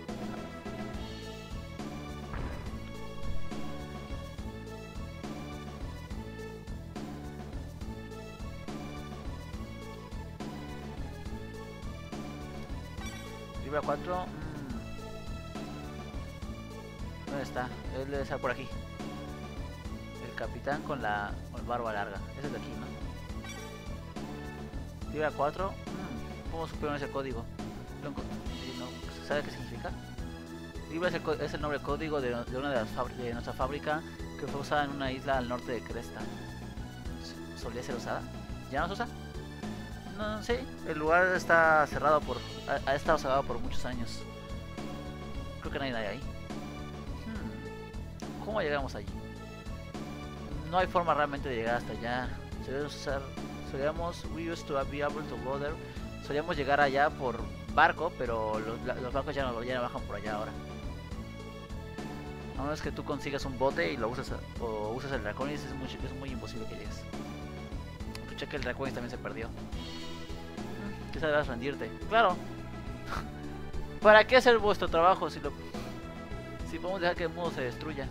S1: Libra cuatro. ¿Dónde está? Él debe estar por aquí. El capitán con la con barba larga. Ese es de aquí, ¿no? Libra cuatro. Hmm. ¿Cómo supieron ese código? ¿No sabe qué significa? Libra es el, es el nombre código de, de una de las de nuestra fábrica que fue usada en una isla al norte de Cresta. ¿Solía ser usada? ¿Ya no se usa? No, sí. El lugar está cerrado por... Ha, ha estado cerrado por muchos años. Creo que no hay nadie ahí. ¿Cómo llegamos allí? No hay forma realmente de llegar hasta allá. Solíamos usar, solíamos, we used to be able to go there. Solíamos llegar allá por barco, pero los, los barcos ya no, ya no bajan por allá ahora. A menos que tú consigas un bote y lo usas o usas el Draconis, es muy, es muy imposible que llegues. Escuché que el Draconis también se perdió. Quizás debas rendirte. Claro. ¿Para qué hacer vuestro trabajo si lo si podemos dejar que el mundo se destruya?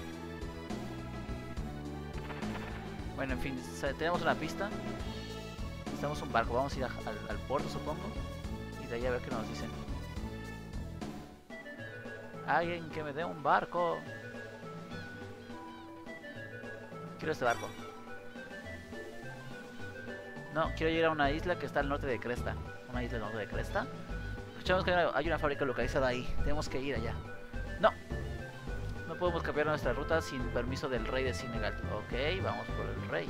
S1: Bueno, en fin, tenemos una pista. Necesitamos un barco, vamos a ir a, al, al puerto, supongo. Y de ahí a ver qué nos dicen. Alguien que me dé un barco. Quiero este barco. No, quiero ir a una isla que está al norte de Cresta. Una isla al norte de Cresta. Escuchamos que hay una, hay una fábrica localizada ahí. Tenemos que ir allá. No. No podemos cambiar nuestra ruta sin permiso del rey de Senegal. Ok, vamos por el rey.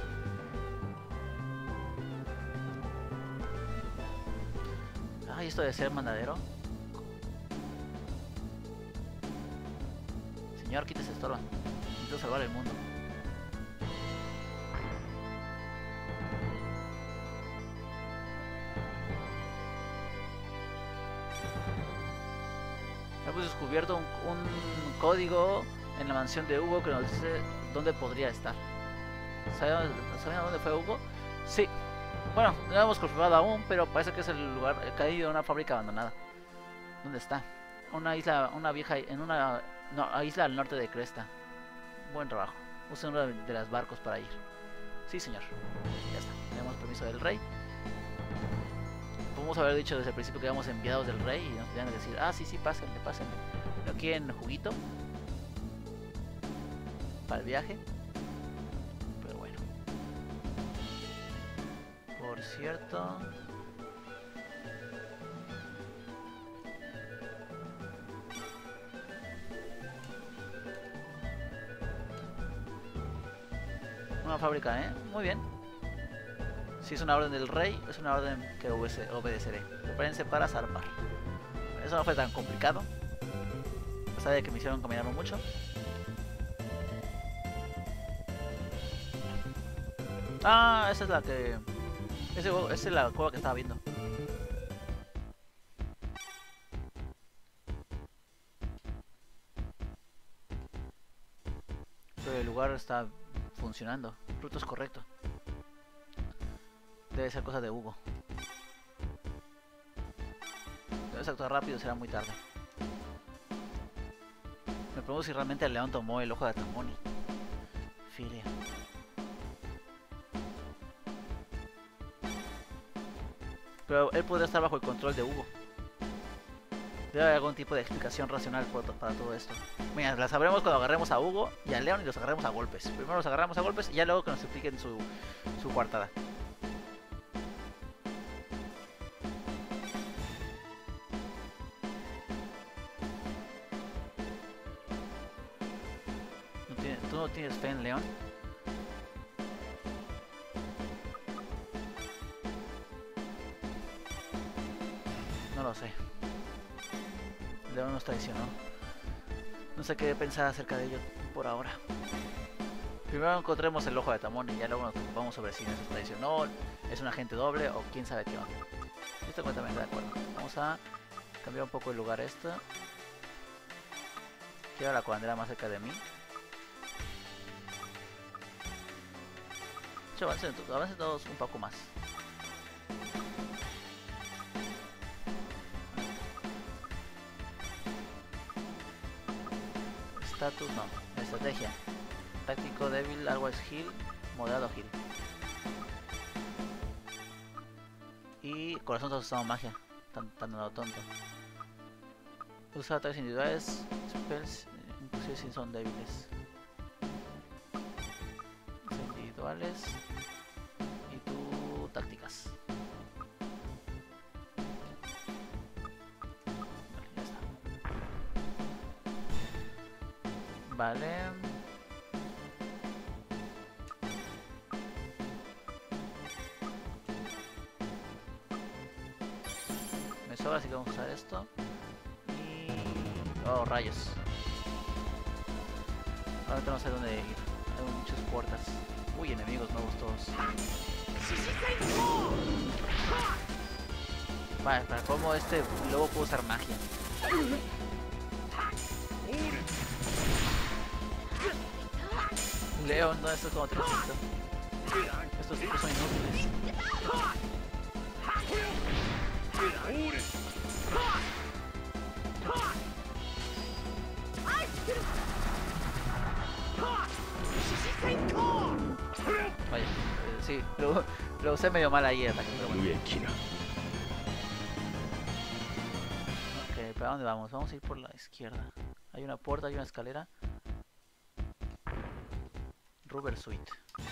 S1: Ay, esto de ser mandadero. Señor, quítese esto. Necesito salvar el mundo. descubierto un, un código en la mansión de Hugo que nos dice dónde podría estar. ¿Saben dónde fue Hugo? Sí. Bueno, no lo hemos confirmado aún, pero parece que es el lugar caído en una fábrica abandonada. ¿Dónde está? Una isla, una vieja, en una no, isla al norte de Cresta. Buen trabajo. Use uno de los barcos para ir. Sí, señor. Ya está. Tenemos permiso del rey. Podemos haber dicho desde el principio que éramos enviados del rey y nos podían decir, ah, sí, sí, pásenle, pásenle. Pero aquí en juguito para el viaje. Pero bueno. Por cierto, una fábrica, ¿eh? Muy bien. Si es una orden del rey, es una orden que obedeceré. Prepárense para zarpar. Eso no fue tan complicado, a pesar de que me hicieron caminarme mucho. Ah, esa es la que... Ese, esa es la cueva que estaba viendo. Pero el lugar está funcionando. Ruto es correcto. Debe ser cosa de Hugo. Debes actuar rápido, será muy tarde. Me pregunto si realmente el león tomó el ojo de Tamoni. Filia. Pero él podría estar bajo el control de Hugo. Debe haber algún tipo de explicación racional para todo esto. Mira, la sabremos cuando agarremos a Hugo y a Leon y los agarremos a golpes. Primero los agarramos a golpes y ya luego que nos expliquen su, su coartada. ¿No tiene, ¿Tú no tienes fe en Leon? No lo sé. Leon nos traicionó. No sé qué pensar acerca de ello por ahora. Primero encontremos el ojo de Tamón y ya luego nos preocupamos sobre si nos traicionó, es un agente doble o quién sabe qué va. Estoy completamente de acuerdo. Vamos a cambiar un poco el lugar esto. Quiero la curandera más cerca de mí. Hecho, avancen, avancen todos un poco más. Status no, estrategia. Táctico débil, algo es heal, moderado heal. Y corazón está usando magia, tan, tan tonto. Usa ataques individuales, spells, inclusive si son débiles. Individuales. Y tú tácticas. Vale, ya está. Vale. Me sobra, así que vamos a usar esto. Y... oh, rayos. Ahora no sé dónde ir. Hay muchas puertas. Uy, enemigos nuevos todos. Vale, para cómo este lobo puede usar magia. Leon, no, esto es como trocito. Estos tipos son inútiles. Vaya, eh, sí, lo, lo usé medio mal ahí, ataque, pero bueno. Ok, ¿para dónde vamos? Vamos a ir por la izquierda. Hay una puerta, hay una escalera. Rubber Suite.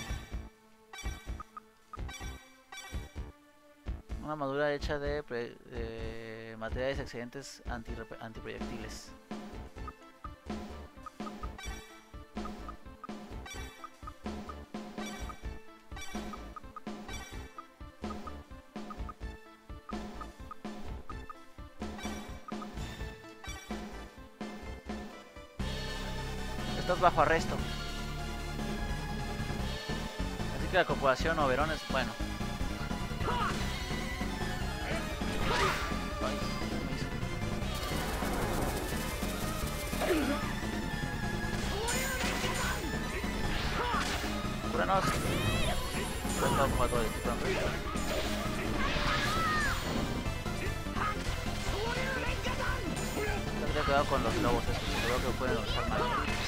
S1: Una armadura hecha de, de materiales excedentes anti, antiproyectiles. Estás bajo arresto. Así que la corporación Oberon es bueno. Cúranos. Cúranos para todo esto. Ten cuidado con los lobos estos, creo que pueden usar mal.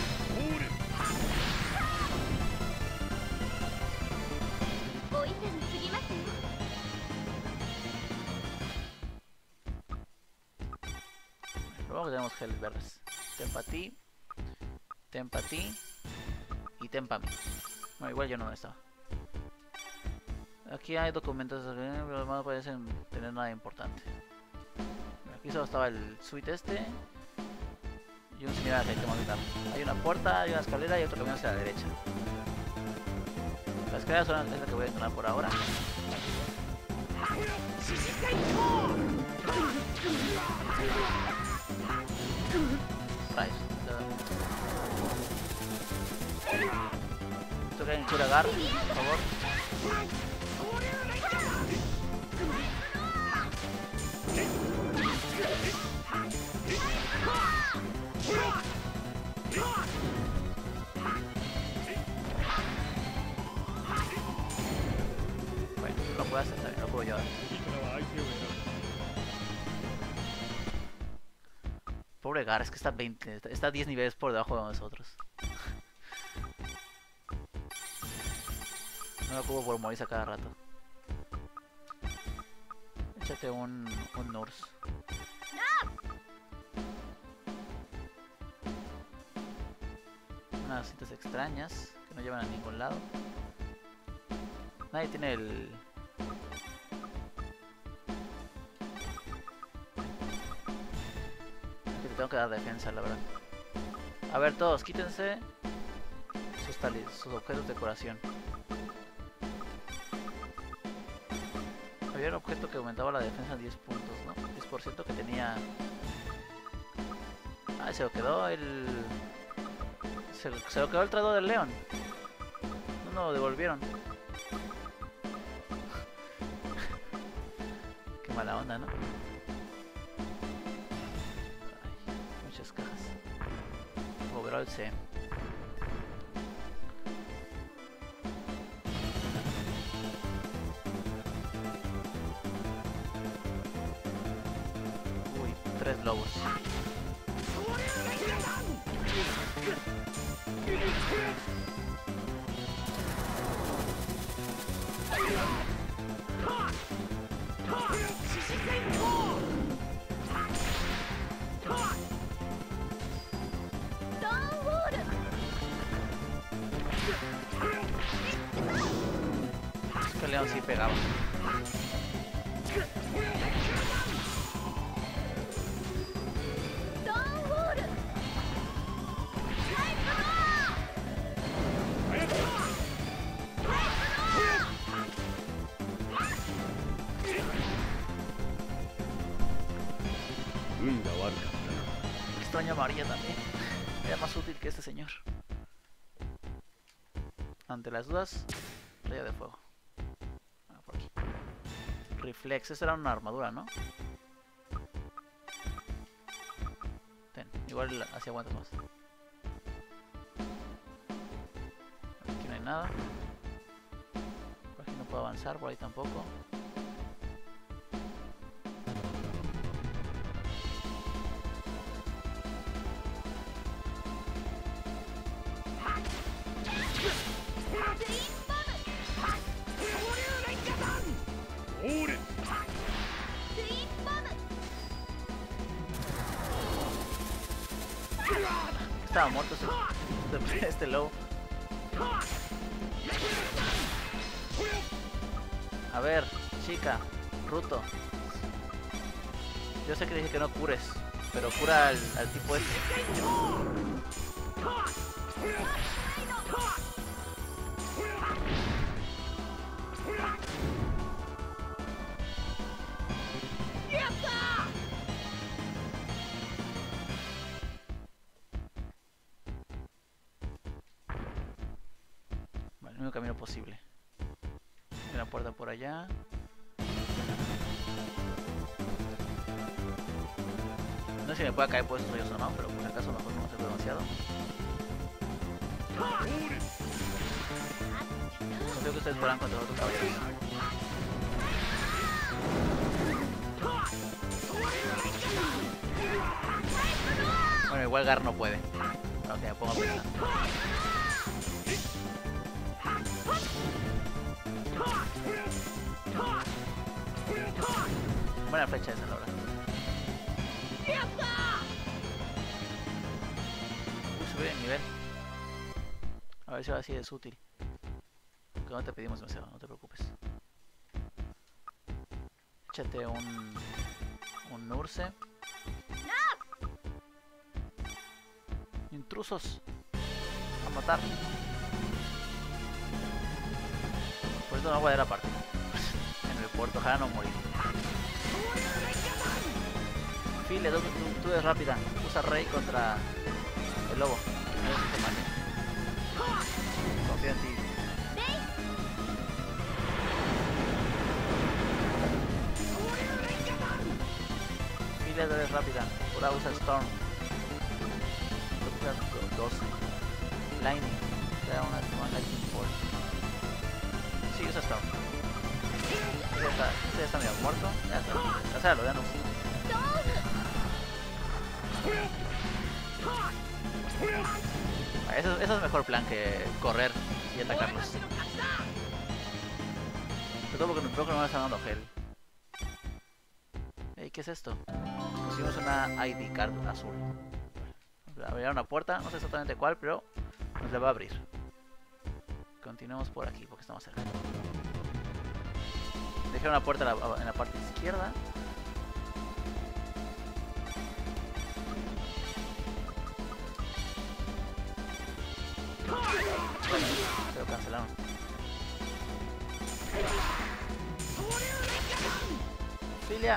S1: Luego tenemos geles verdes. Ten pa' ti, ten pa' ti y ten pa' mí. Bueno, igual yo no estaba. Aquí hay documentos, pero no parecen tener nada importante. Aquí solo estaba el suite este y un señor que hay que montar. Hay una puerta, hay una escalera y otro camino hacia la derecha. La escalera son es la que voy a entrenar por ahora. Rayos. Esto que hay en Kuragar, por favor. Bueno, no puedo hacer, no puedo llevar. Pobre Gar, es que está veinte, está diez niveles por debajo de nosotros. No me ocupo por morirse a cada rato. Échate un, un nurse. Unas cintas extrañas que no llevan a ningún lado. Nadie tiene el... Aquí te tengo que dar defensa, la verdad. A ver, todos, quítense sus, talis, sus objetos de decoración. Había un objeto que aumentaba la defensa diez puntos, ¿no? diez por ciento que tenía... Ah, se lo quedó el... Se, se lo quedó el traidor del león. No, no lo devolvieron. Qué mala onda, ¿no? Ay, muchas cajas. Overall C. Uy, tres lobos. Este león sí pegaba. Extraño amarilla también. Era más útil que este señor. Ante las dudas, raya de fuego. Ah, por aquí. Reflex, esa era una armadura, ¿no? Ten, igual así aguantas más. Aquí no hay nada. Por aquí no puedo avanzar, por ahí tampoco. Estaba muerto este, este lobo. A ver, chica, Ruto. Yo sé que dije que no cures, pero cura al, al tipo este. Vale, el único camino posible. Hay una puerta por allá. No sé si me puede caer por esos hoyos o no, pero por si acaso mejor no se ve demasiado. Confío que ustedes podrán contra otros caballeros. Bueno, igual Gar no puede. Ok, me pongo a pensar. Buena flecha esa, la verdad. Uy, subir el nivel. A ver si ahora sí es útil. Que no te pedimos demasiado, no te preocupes. Échate un... un Urse. Intrusos. A matar. Por esto no voy a dar aparte. En el puerto, ojalá no morir. File, tú, tú, tú eres rápida. Usa Rey contra el lobo. No es este mal. Confío en ti. File, tú eres rápida. Ahora usa Storm. doce. Lightning. Te da una, una Lightning Bolt. Sí, usa Storm. Ya está, ya está medio muerto. Ya está. Cásalo, ya no. Eso, eso es mejor plan que correr y atacarlos. Sobre todo porque creo que no me están dando gel. Hey, ¿qué es esto? Pusimos una I D card azul. Abrirá una puerta, no sé exactamente cuál, pero nos la va a abrir. Continuemos por aquí porque estamos cerca. Dejé una puerta en la, en la parte izquierda. Bueno, se lo cancelaron. Filia.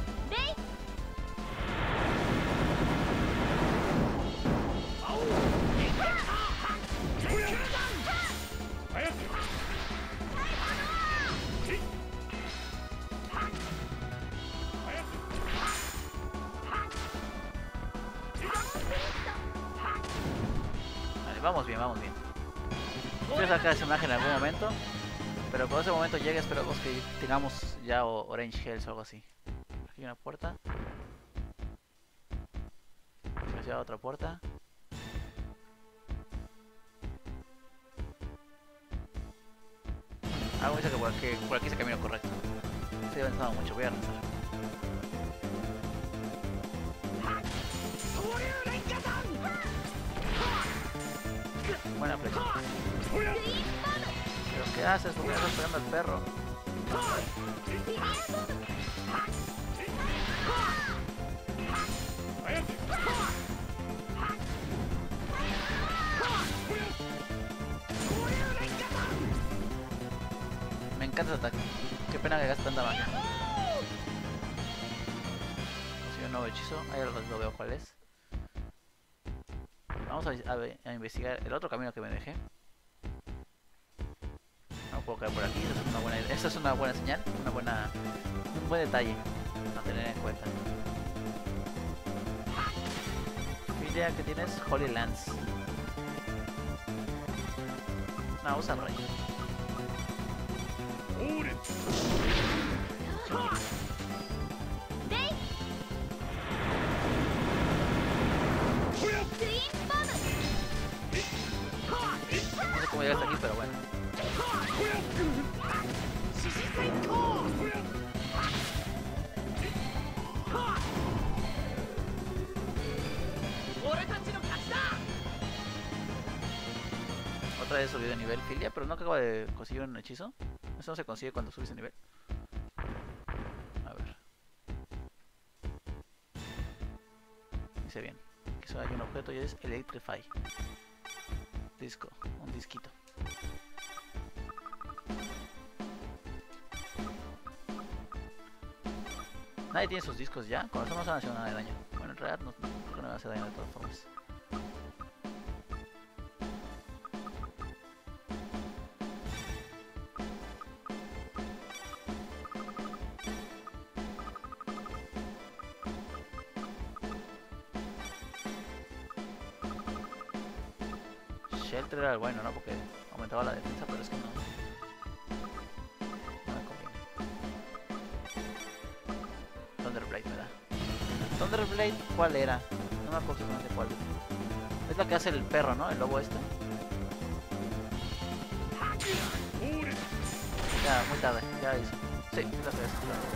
S1: Vale, vamos bien, vamos bien. Voy a sacar esa imagen en algún momento, pero cuando ese momento llegue esperamos que tengamos ya Orange Hells o algo así. Aquí hay una puerta. Hacia otra puerta. Algo dice que por aquí, por aquí es el camino correcto. Estoy avanzando mucho, voy a avanzar. Buena flecha. ¿Pero qué haces? ¿Por qué estás pegando al perro? Me encanta ese ataque. Qué pena que gaste tanta magia. Consigo un nuevo hechizo. Ahí lo veo cuál es. Vamos a, a, a investigar el otro camino que me dejé. No puedo caer por aquí. Esa es una buena, esa es una buena señal. Una buena, un buen detalle a tener en cuenta. Filia, que tienes Holy Lance. No, usa Rey. No sé cómo llegaste aquí, pero bueno. Otra vez subí de nivel Filia, pero no acabo de conseguir un hechizo. Eso no se consigue cuando subes de nivel. A ver. Dice bien. Aquí solo hay un objeto y es Electrify. Disco, un disquito. Nadie tiene sus discos ya, con eso no se van a hacer nada de daño. Bueno, en realidad no, no, no me va a hacer daño de todas formas. Shelter era el bueno, ¿no? Porque aumentaba la defensa, pero es que no. No me conviene. Thunderblade me da. Thunderblade, ¿cuál era? No me acuerdo exactamente cuál. Es la que hace el perro, ¿no? El lobo este. Ya, muy tarde, ya hizo. Sí, es la que hace.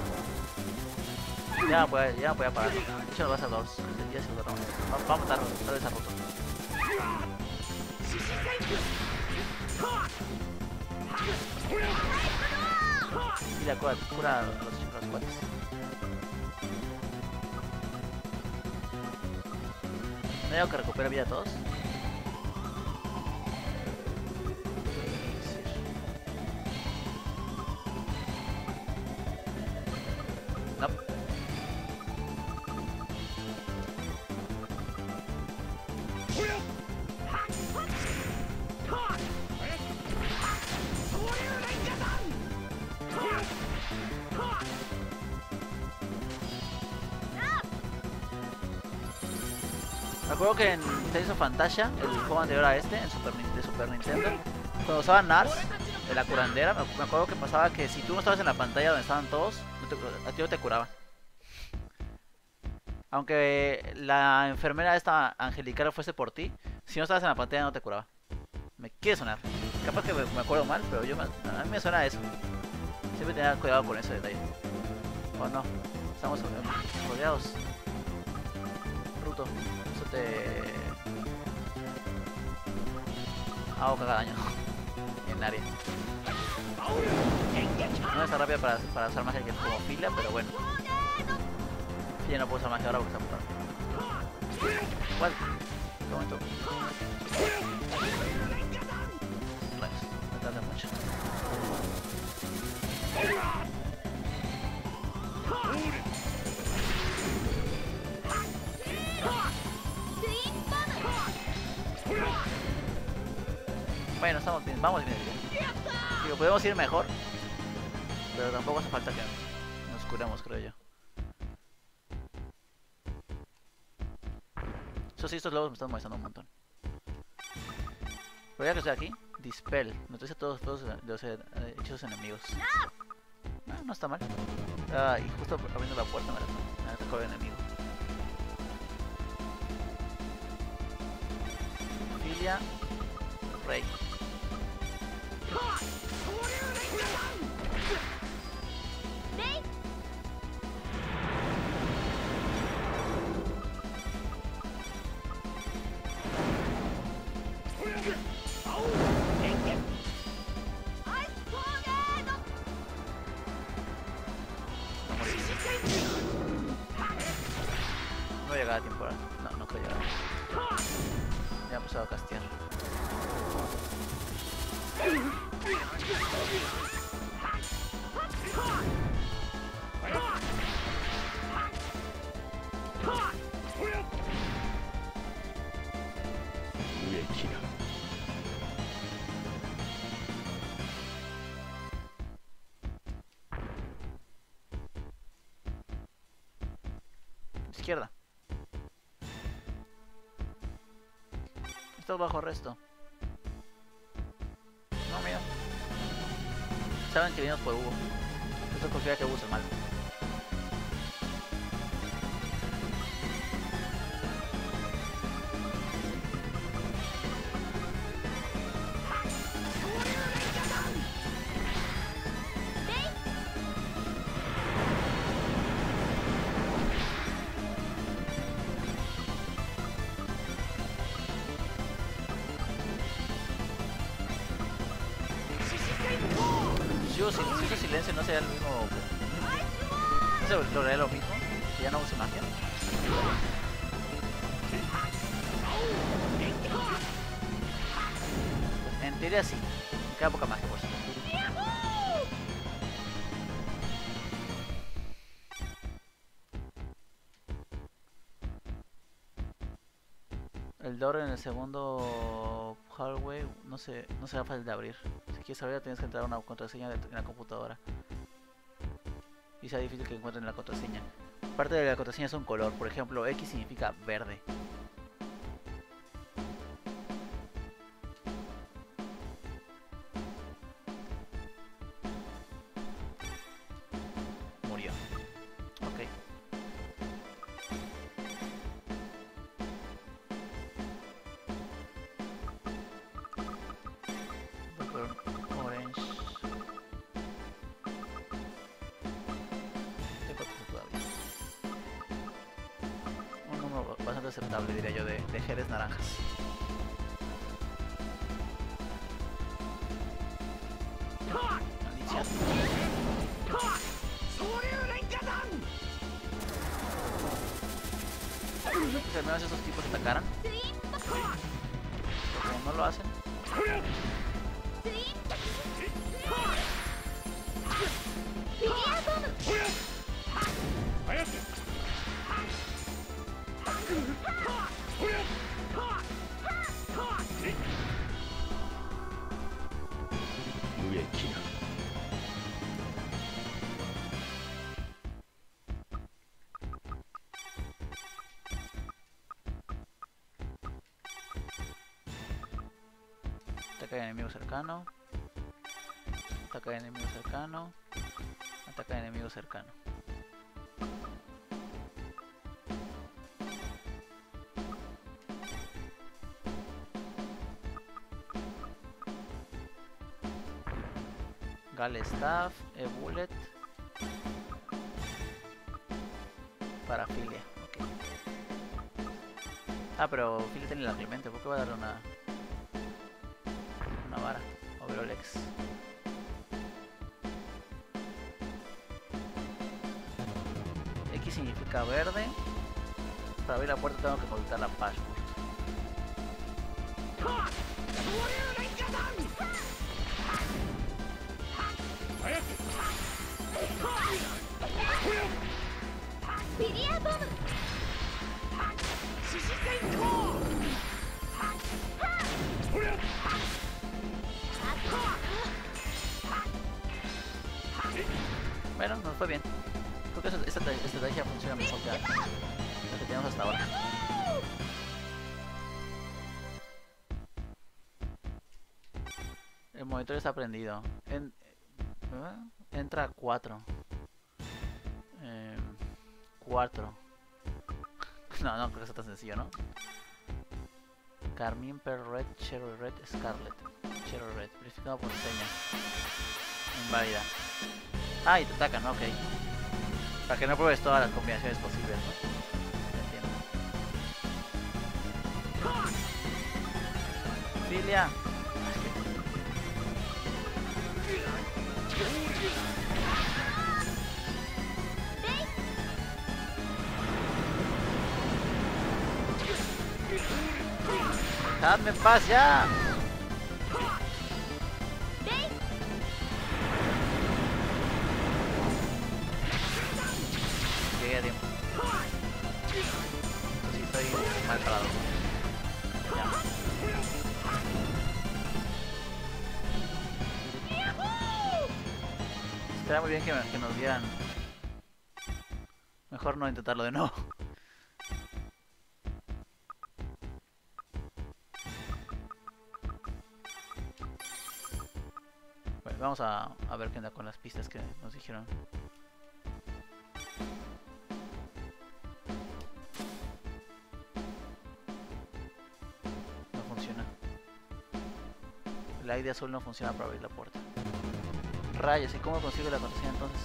S1: Ya no puede, ya no puede parar. De hecho, lo va a hacer dos. Ya se lo va, va a matar tal vez a Ruto. Y la cura, cura a los, los cuates. ¿No hay que recupera vida a todos? No. Me acuerdo que en Tales of Fantasia, el juego anterior a este, en Super, de Super Nintendo, cuando usaba Nars, de la curandera, me acuerdo que pasaba que si tú no estabas en la pantalla donde estaban todos, no te, a ti no te curaba. Aunque la enfermera esta angelical fuese por ti, si no estabas en la pantalla no te curaba. Me quiere sonar. Capaz que me, me acuerdo mal, pero yo me, a mí me suena eso. Siempre tenía cuidado con ese detalle. O no, estamos rodeados. Ruto, eso te... hago caga daño en área. No está rápida para, para usar magia que es como fila, pero bueno. Ya no puedo usar magia ahora porque está muy rápido. ¿Cuál? ¿Qué momento? Rayos, me tarda mucho. Bueno, estamos bien, vamos bien. Digo, podemos ir mejor, pero tampoco hace falta que nos curemos, creo yo. Eso sí, estos lobos me están molestando un montón. Pero ya que estoy aquí, Dispel. Me trae a todos, todos los eh, hechizos enemigos. Ah, no está mal. Ah, y justo abriendo la puerta me, me atacó el enemigo. Filia Rey. No voy a llegar a tiempo. No, no creo llegar. Ya he empezado a castear. Izquierda. Esto bajo resto. No, mira. Saben que venimos por Hugo. Esto confía que Hugo es el malo. Si uso silencio no sería el mismo. No se lograría lo mismo. Si ya no uso magia. En teoría sí. Me queda poca magia por si. El door en el segundo hallway no se, no será fácil de abrir. Si quieres abrirla tienes que entrar a una contraseña de, en la computadora. Y sea difícil que encuentren la contraseña. Parte de la contraseña es un color, por ejemplo X significa verde. aceptable, diría yo, de, de Jerez naranjas. Maldición. Si al menos esos tipos atacaran. Pero como no lo hacen. Ataca de enemigo cercano. Ataca de enemigo cercano. Ataca de enemigo cercano. Gale Staff, E-Bullet. Parafilia, ok. Ah, pero Filia tiene la Clemente, ¿por qué va a darle una... una vara? Overolex. X significa verde. Para abrir la puerta tengo que consultar la password. Bueno, nos fue bien. Creo que esta, esta estrategia funciona mejor que la que tenemos hasta ahora. El monitor está prendido. En, ¿eh? Entra a cuatro. Eh, cuatro. No, no creo que sea tan sencillo, ¿no? Carmine, Pearl Red, Cherry Red, Scarlet. Cherry Red, verificado por seña. Inválida. Ah, y te atacan, ¿no? Ok. Para que no pruebes todas las combinaciones posibles, ¿no? Entiendo. Filia. ¡Dejadme en paz ya! Llegué a tiempo. Sí, estoy mal parado. Ya. Estaría muy bien que, que nos dieran. Mejor no intentarlo de nuevo. Bueno, vamos a, a ver qué onda con las pistas que nos dijeron. No funciona. La I D azul no funciona para abrir la puerta. Rayos, ¿y cómo consigo la contraseña entonces?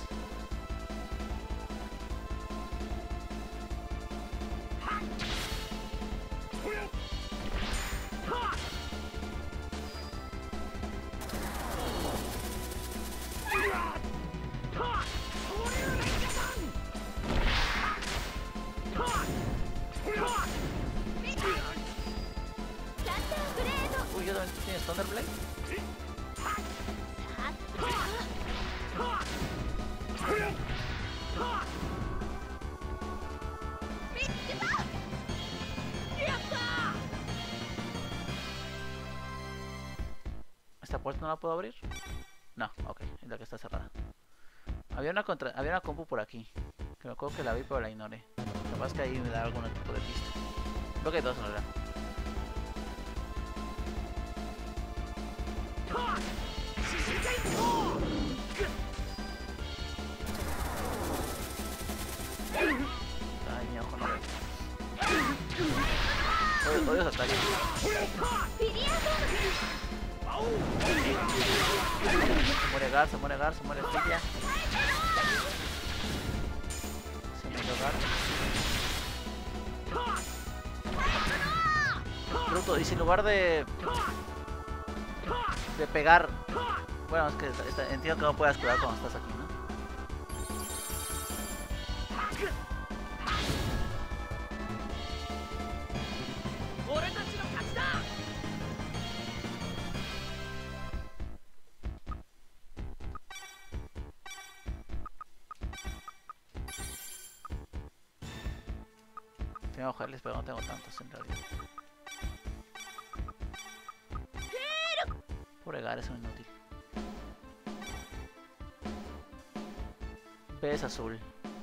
S1: Uy, ¿yo también tienes Thunderblade? ¿Esta puerta no la puedo abrir? No, ok, es la que está cerrada. Había una contra... había una compu por aquí. Que me acuerdo que la vi pero la ignoré. Lo que pasa es que ahí me da algún tipo de pista. Creo que hay dos en realidad. Ay, mi ojo no ve. Odio, odio ataques. Se muere Gar, se muere Gar, se muere Filia. Se murió Gar. Bruto, y si en lugar de... De pegar... Bueno, es que está, está, entiendo que no puedas curar cuando estás aquí, ¿no? Tengo geles, pero no tengo tantos en realidad. Pobre Gar, es un inútil. B es azul.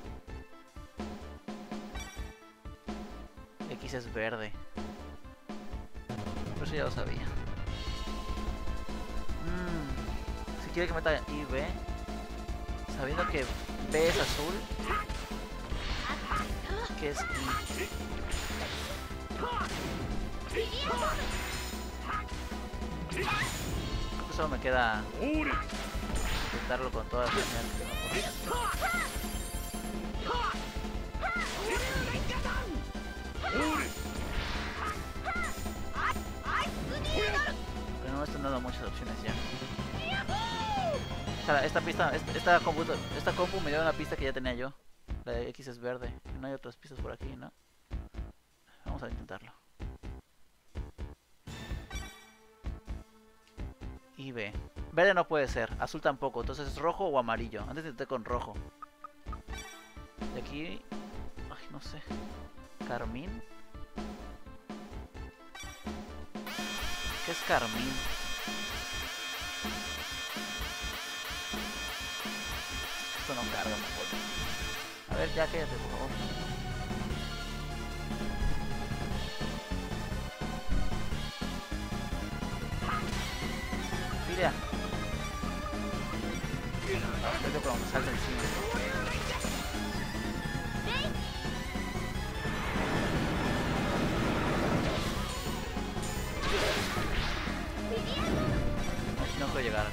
S1: X es verde. Por eso ya lo sabía. Mm, si quiere que meta I B, sabiendo que B es azul, que es I. Solo me queda intentarlo con todas las maneras que no puedo. Pero no me están dando muchas opciones ya. O sea, esta pista, esta, esta, compu, esta compu me dio una pista que ya tenía yo. La de X es verde. No hay otras pistas por aquí, ¿no? Vamos a intentarlo. Y B. Verde no puede ser, azul tampoco, entonces es rojo o amarillo. Antes intenté con rojo. Y aquí... Ay, no sé. Carmín. ¿Qué es carmín? Esto no carga, mejor. A ver, ya cállate, por favor. Mira. Creo que cuando me salta encima. No, no puedo llegar.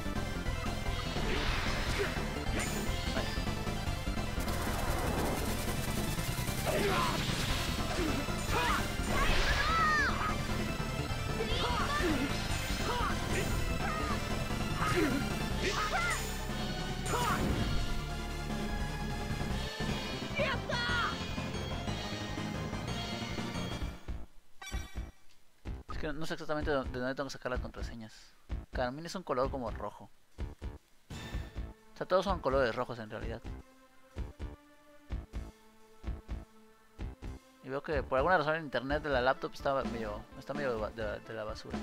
S1: Es que no sé exactamente de dónde tengo que sacar las contraseñas. Carmín es un color como rojo. O sea, todos son colores rojos en realidad. Y veo que por alguna razón el internet de la laptop está medio, está medio de, de, de la basura.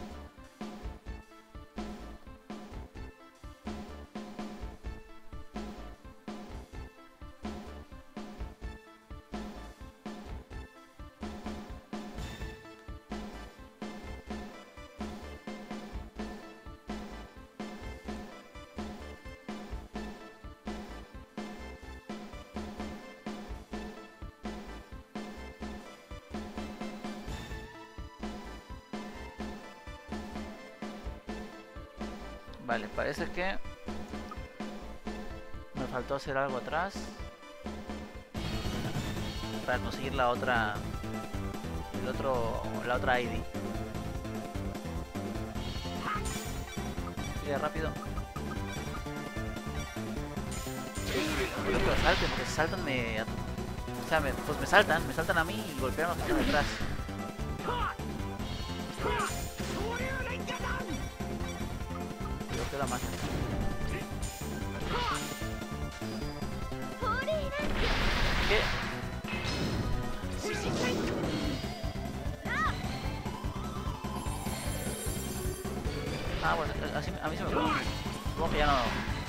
S1: Vale, parece que me faltó hacer algo atrás para conseguir la otra, el otro, la otra I D. Sigue rápido. No quiero que salten, porque si saltan me, o sea, me, pues me saltan, me saltan a mí y golpean a los que están detrás. La magia. ¿Qué? Ah, bueno, así, a mí se me ocurre. Supongo que ya no...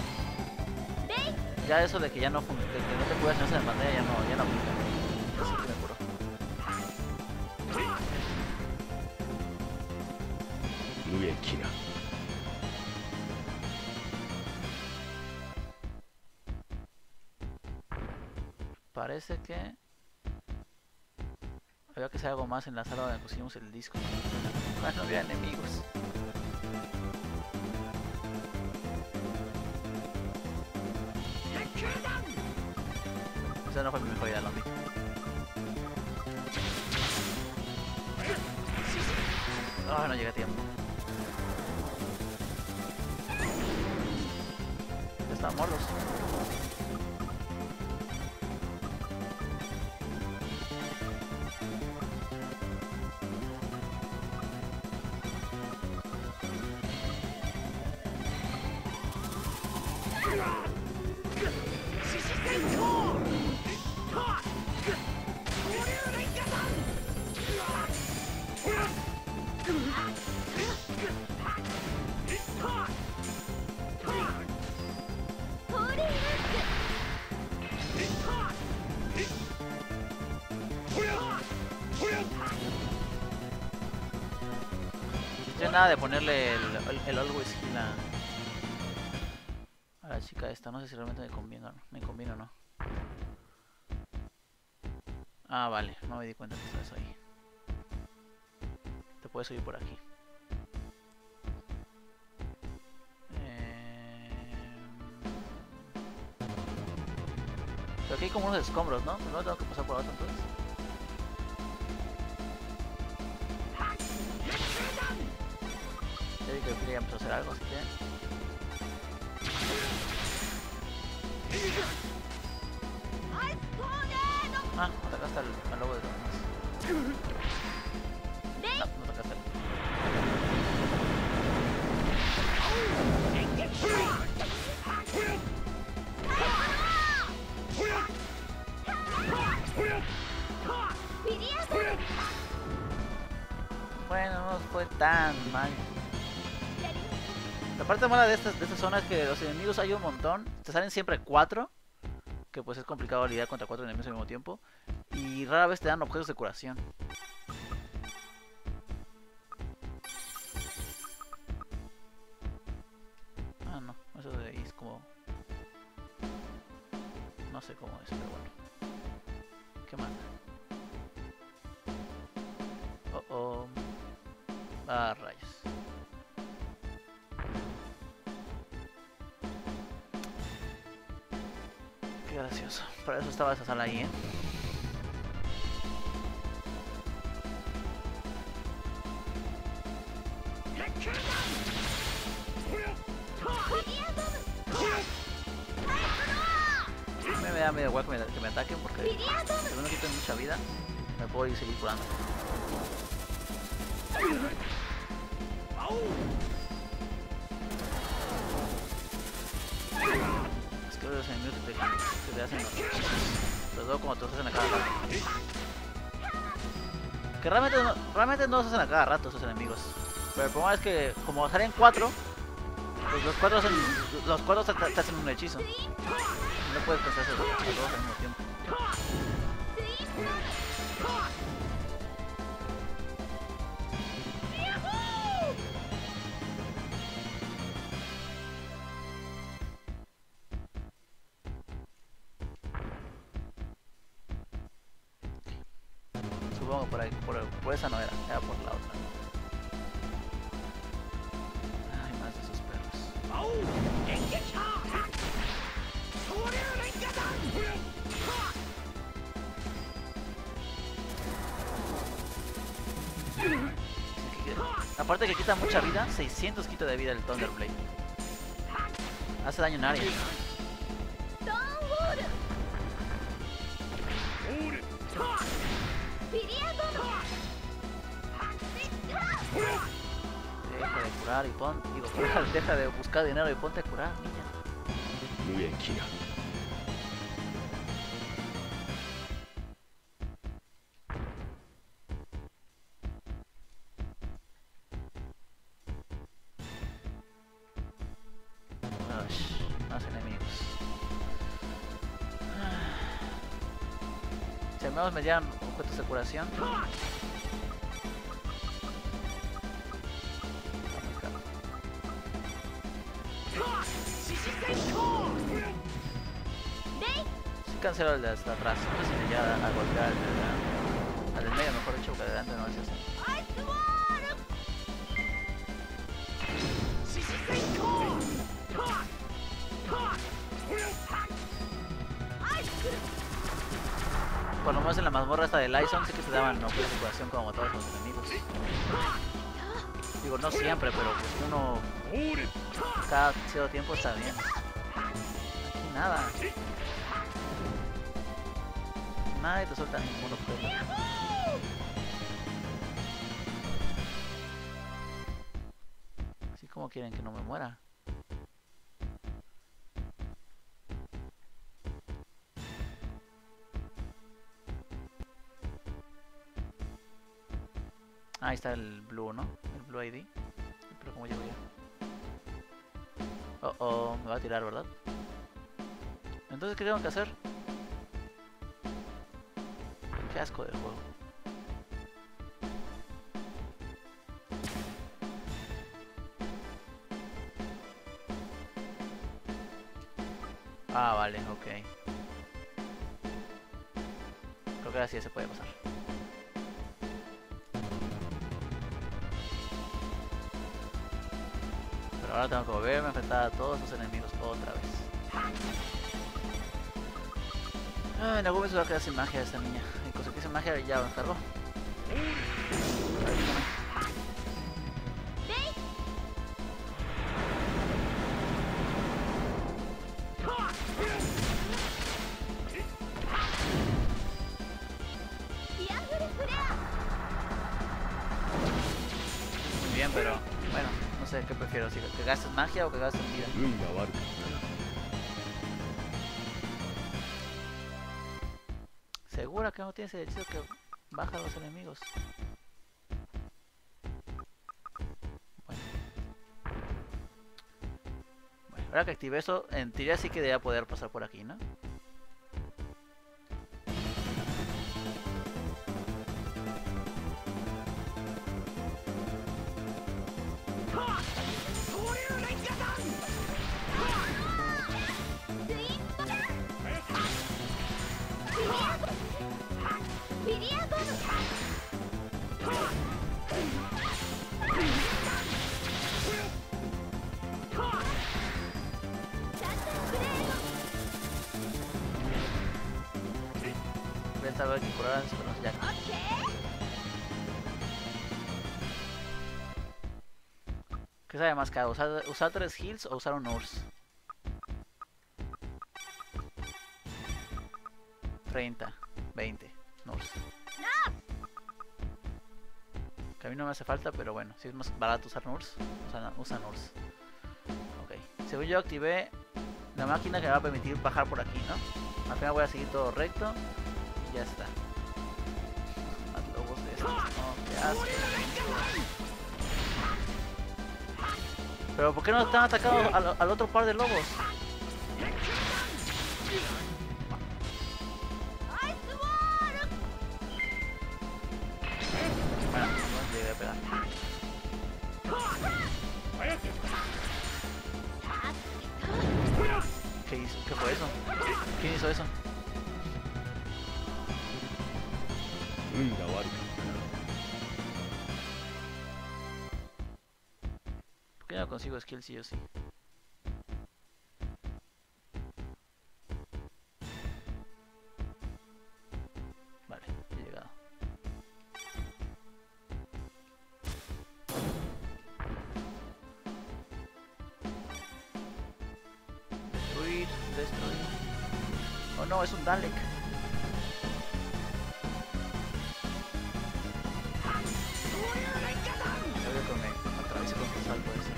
S1: Ya eso de que ya no, de que no te puedes hacer en pantalla ya no, ya no aplica. Eso sí me curó. Uekina. Parece que había que hacer algo más en la sala donde pusimos el disco. Ah, no había enemigos. Esa no fue mi mejor idea, Londi. Oh, no llegué a tiempo. Ya estaban muertos. No nada de ponerle el, el, el always heal a, a la chica esta. No sé si realmente me conviene o no. Me conviene o no. Ah, vale. No me di cuenta que estás ahí. Te puedes subir por aquí. Eh... Pero aquí hay como unos escombros, ¿no? No tengo que pasar por abajo entonces. Ya vi que el Fili ya empezó a hacer algo, así que... Ah, atacaste al, al lobo de los demás. No, no atacaste al... Bueno, no fue tan mal. La parte mala de esta, de esta zona es que los enemigos hay un montón. Te salen siempre cuatro. Que pues es complicado lidiar contra cuatro enemigos al mismo tiempo. Y rara vez te dan objetos de curación. Ah, no. Eso de ahí es como... No sé cómo es, pero bueno. ¿Qué más? Oh, oh. Ah, rayos. Qué gracioso. Para eso estaba esa sala ahí, ¿eh? Me da medio guay que me, que me ataquen porque si no me quitan mucha vida, me puedo ir seguir curando. Es que los enemigos que te, que te hacen los, los veo como te los hacen a cada rato. Que realmente no, realmente no los hacen a cada rato esos enemigos. Pero el problema es que como salen cuatro, pues los cuatro hacen, los cuatro te, te hacen un hechizo. No puedes pensar a todos al mismo tiempo. Supongo por ahí, por, por esa no era, era por la otra. Ay, más de esos perros. Aparte que quita mucha vida, seiscientos quita de vida el Thunderblade. Hace daño en área. Deja de curar y pon, digo, deja de buscar dinero y ponte a curar, niña. Más enemigos. Si al menos me dieran objetos de curación. Si cancelo el de hasta atrás, no sé si me llega a golpear al del, al del medio, mejor dicho, que adelante no es ese. Por lo menos en la mazmorra esta de Lyson sí que te daban objetos de curación como matados a los enemigos. Digo, no siempre, pero pues uno cada cierto tiempo está bien. Aquí nada. Nada y te sueltan ningún objeto. Así como quieren que no me muera. Ahí está el blue, ¿no? El blue I D. Pero ¿cómo llego ya? Oh, oh, me va a tirar, ¿verdad? Entonces, ¿qué tengo que hacer? Qué asco de juego. Ah, vale, ok. Creo que así se puede pasar. Pero ahora tengo que volverme a enfrentar a todos los enemigos otra vez. Ah, en algún momento se va a quedar sin magia esta niña. Y cosa que sin magia ya lo cargó. Muy bien, pero bueno, no sé qué prefiero, si que gastes magia o que gastes vida. ¿Segura que no tienes el hechizo que baja a los enemigos? Bueno. Bueno, ahora que activé eso, en teoría sí que debería poder pasar por aquí, ¿no? Pensaba que curaran con los Jack. ¿Qué sabe más caro? ¿Usar, usar tres heals o usar un Nurse? treinta, veinte, Nurse. Que a mí no me hace falta, pero bueno, si es más barato usar Nurse, usa, usa Nurse. Ok, según yo activé la máquina que me va a permitir bajar por aquí, ¿no? Al final voy a seguir todo recto y ya está. Más lobos de estos, no, qué asco. Pero ¿por qué no están atacando al, al otro par de lobos? Bueno, no llegué a pegar. ¿Qué hizo? ¿Qué fue eso? ¿Quién hizo eso? ¿Por qué no consigo skill sí o sí? Vale, he llegado. Destruir, destruir. Oh no, es un Dalek. Creo que me atraviese con el salto ese.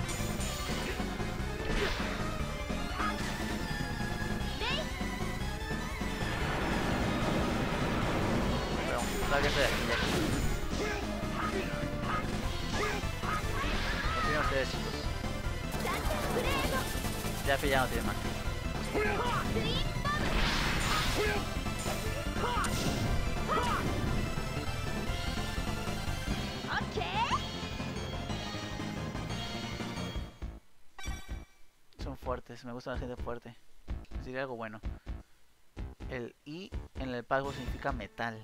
S1: Pero, tal vez estoy aquí ya. Continúen ustedes, chicos. Ya ya no tiene más. Son fuertes, me gusta la gente fuerte. Sería algo bueno. El I en el pago significa metal.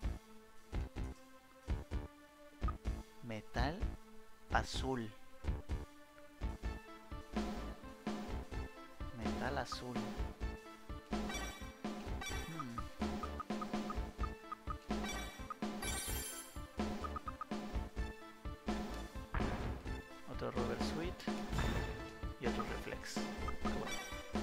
S1: Metal azul. Metal azul. Hmm. Sweet y otro reflex. Qué bueno.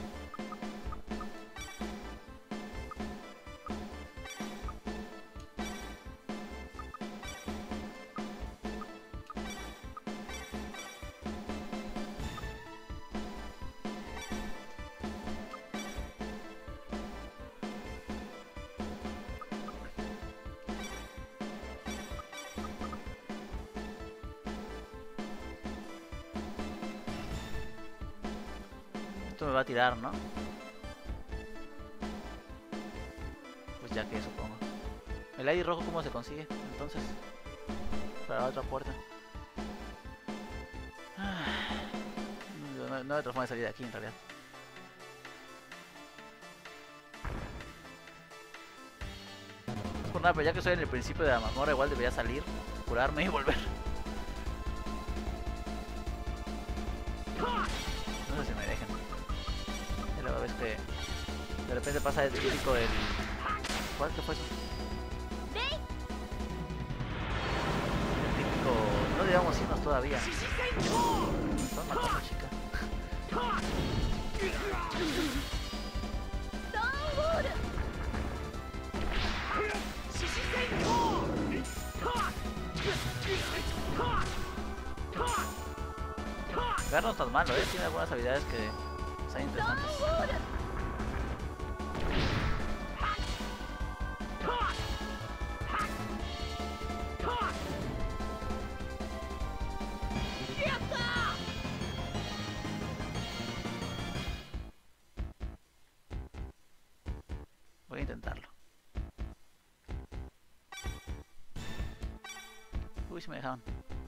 S1: Esto me va a tirar, ¿no? Pues ya que supongo. ¿El I D rojo cómo se consigue? Entonces, para la otra puerta. No, no hay otra forma de salir de aquí en realidad. No es por nada, pero ya que estoy en el principio de la mazmorra, igual debería salir, curarme y volver. No sé si me dejen. Y luego ves que de repente pasa el típico del... ¿Cuál? ¿Qué fue eso? El típico... No digamos irnos todavía. Me están matando, chica. Gar no es tan malo, ¿eh? Tiene algunas habilidades que están interesantes. Voy a intentarlo. Uy, se me dejaron.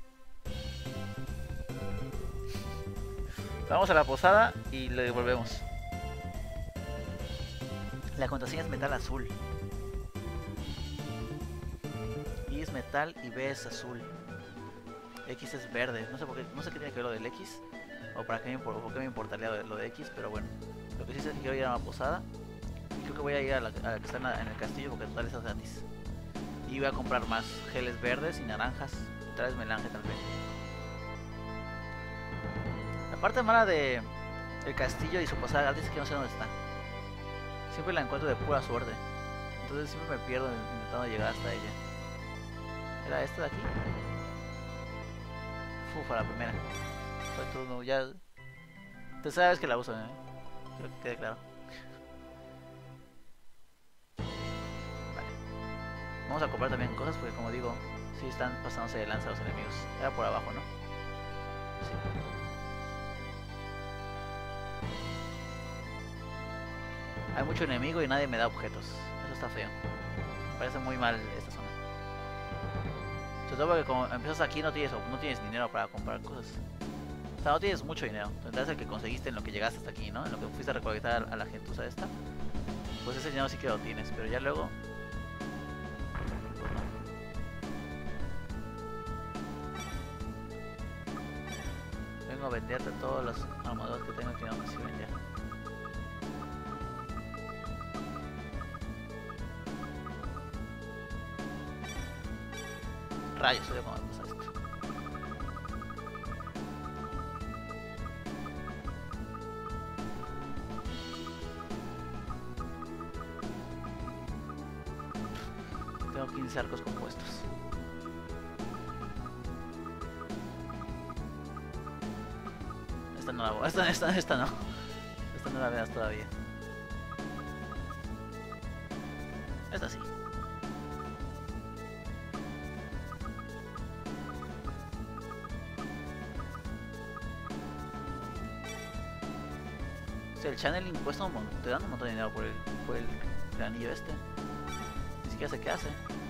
S1: Vamos a la posada y le devolvemos. La contraseña es metal azul. Y es metal y B es azul. X es verde. No sé por qué, no sé qué tiene que ver lo del X. O para qué me, por qué me importaría lo de, lo de X, pero bueno. Lo que sí sé es que quiero ir a la posada. Y creo que voy a ir a la, a la que está en, la, en el castillo porque total es gratis. Y voy a comprar más geles verdes y naranjas. Otra vez melange también. La parte mala de el castillo y su posada gratis es que no sé dónde está. Siempre la encuentro de pura suerte. Entonces siempre me pierdo intentando llegar hasta ella. ¿Era esta de aquí? Fufa, la primera. Soy todo ya. Tú sabes que la uso, ¿eh? Creo que quede claro. Vale. Vamos a comprar también cosas porque, como digo, sí están pasándose de lanza los enemigos. Era por abajo, ¿no? Sí. Hay mucho enemigo y nadie me da objetos. Eso está feo. Me parece muy mal esta zona. Sobre todo porque como empiezas aquí no tienes, no tienes dinero para comprar cosas. O sea, no tienes mucho dinero. Tendrás el que conseguiste en lo que llegaste hasta aquí, ¿no? En lo que fuiste a recolectar a la gentuza esta. Pues ese dinero sí que lo tienes, pero ya luego... Pues no. Vengo a venderte todas las armaduras que tengo que no me sirven ya. Rayos, odio cómo me pasa esto. Tengo quince arcos compuestos. Esta no la voy. Esta, esta, esta no. Esta no la veas todavía. Esta sí. El channeling cuesta un montón, te dan un montón de dinero por el, por el, el anillo este. Ni siquiera sé qué hace.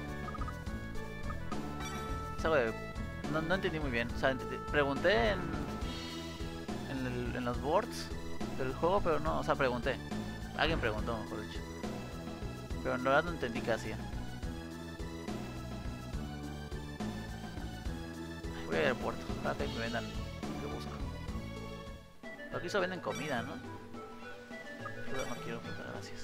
S1: Es algo de... No, no entendí muy bien. O sea, pregunté en, en, el, en los boards del juego, pero no, o sea, pregunté. Alguien preguntó, mejor dicho. Pero en verdad no entendí qué hacía. Voy a ir al puerto, para que me vendan lo que busco. Pero aquí solo venden comida, ¿no? No quiero, puta, gracias.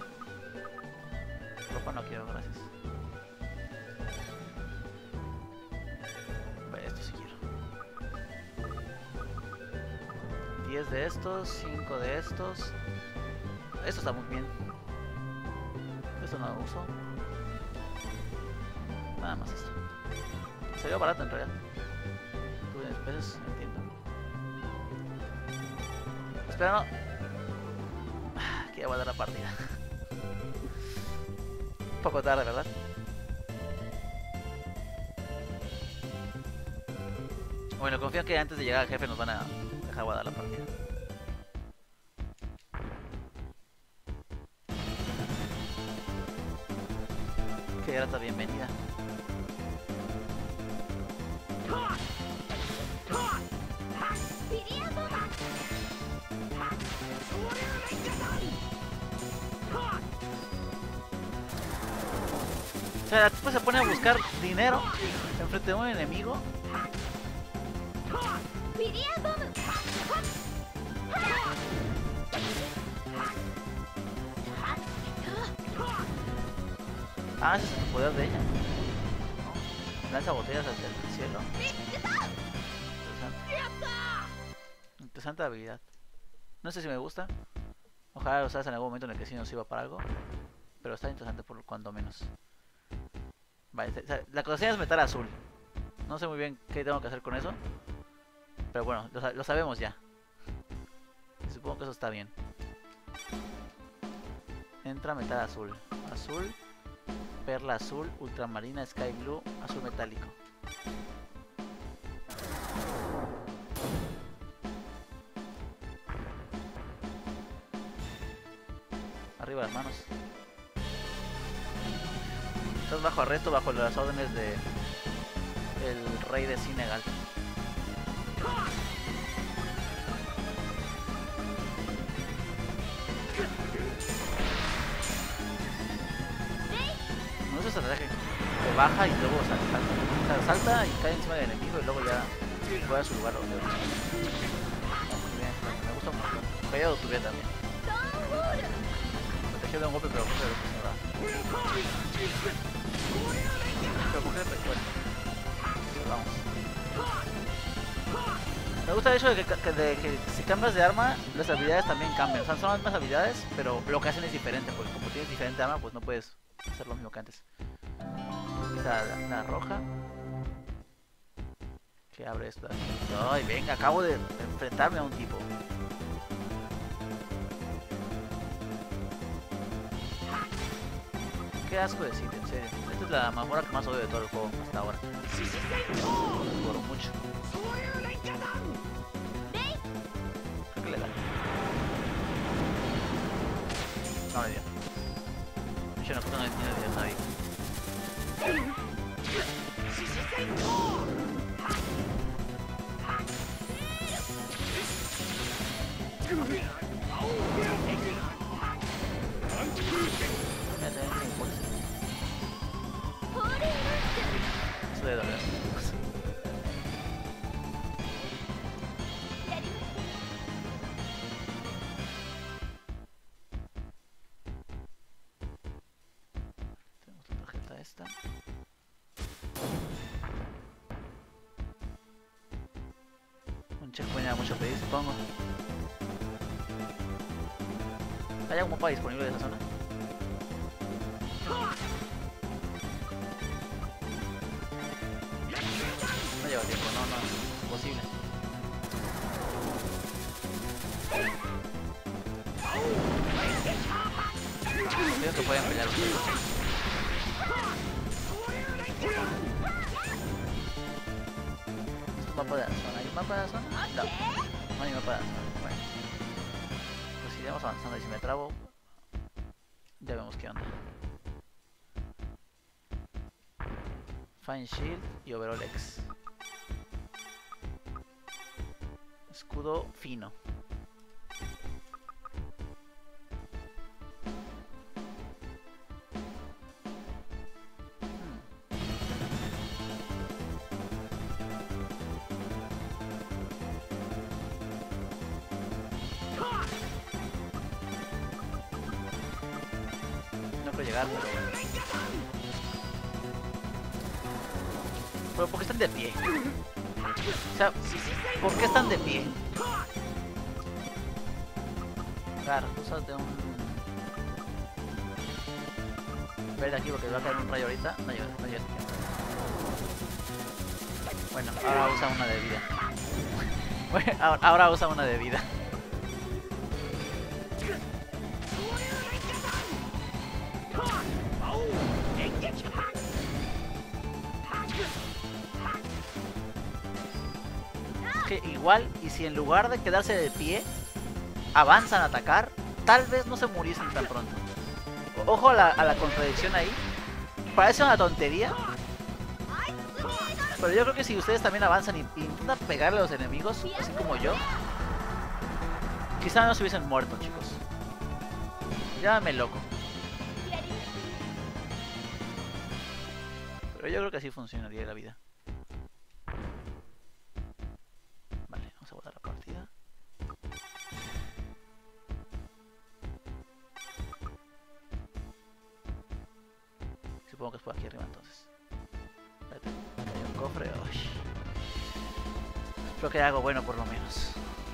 S1: Ropa no quiero, gracias. diez de estos, cinco de estos. Esto está muy bien. Esto no lo uso. Nada más esto. Sería barato en realidad. Tuve diez pesos, entiendo. Espera, no. Que ya voy a dar la partida. Un poco tarde, ¿verdad? Bueno, confío que antes de llegar al jefe nos van a dejar guardar la partida. Que grata bienvenida. O sea, la tipa se pone a buscar dinero enfrente de un enemigo. Ah, ese es el poder de ella. ¿No? Lanza botellas hacia el cielo. Interesante. Interesante habilidad. No sé si me gusta. Ojalá lo usas en algún momento en el que sí nos sirva para algo. Pero está interesante por cuando menos. Vale, la cosa es metal azul. No sé muy bien qué tengo que hacer con eso. Pero bueno, lo, lo sabemos ya. Y supongo que eso está bien. Entra metal azul. Azul. Perla azul. Ultramarina. Sky blue. Azul metálico. Arriba las manos. Estás bajo arresto, bajo las órdenes de el rey de Senegal. No es estrategia. Se baja y luego salta. O sea, salta y cae encima del enemigo y luego ya juega a su lugar donde otro. Muy bien, me gusta mucho. Caído tu vida también. Protegido de un golpe, pero no sé se va. Pero coge el recuerdo. Vamos. Me gusta el hecho de que, que, de que si cambias de arma, las habilidades también cambian. O sea, son las mismas habilidades, pero lo que hacen es diferente. Porque como tienes diferente arma, pues no puedes hacer lo mismo que antes. Esta la, la roja. Que abre esta. Ay, venga, acabo de enfrentarme a un tipo. Qué asco de sitio, en serio. Esta es la mazmorra que más odio de todo el juego hasta ahora. Por mucho. Creo que le da. No le dio. Yo no puedo no le dio a nadie. Eso debe doler. Tenemos la tarjeta esta. Un checkpoint a mucho pedir, supongo. ¿Hay algún mapa disponible de esa zona? No lleva tiempo, no, no, es imposible. Creo que pueden pelear ustedes. ¿Es un mapa de la zona? ¿Hay un mapa de la zona? No, no hay un mapa de la zona. Bueno, pues iremos avanzando y si me trabo, ya vemos qué onda. Fine Shield y Overall X. Escudo fino. Hmm. No puedo llegar, pero... Pero ¿por qué están de pie? O sea, ¿por qué están de pie? Claro, úsate un... Ver de aquí porque va a caer un rayo ahorita. No lleva, no lleva. Bueno, ahora usa una de vida. Bueno, ahora, ahora usa una de vida. Que igual, y si en lugar de quedarse de pie avanzan a atacar, tal vez no se muriesen tan pronto. Ojo a la, a la contradicción ahí. Parece una tontería, pero yo creo que si ustedes también avanzan y, y intentan pegarle a los enemigos, así como yo, quizá no se hubiesen muerto, chicos. Llámame loco, pero yo creo que así funcionaría la vida. Vamos a botar la partida. Supongo que es por aquí arriba entonces. Espérate, hay un cofre. Uy. Creo que hay algo bueno por lo menos.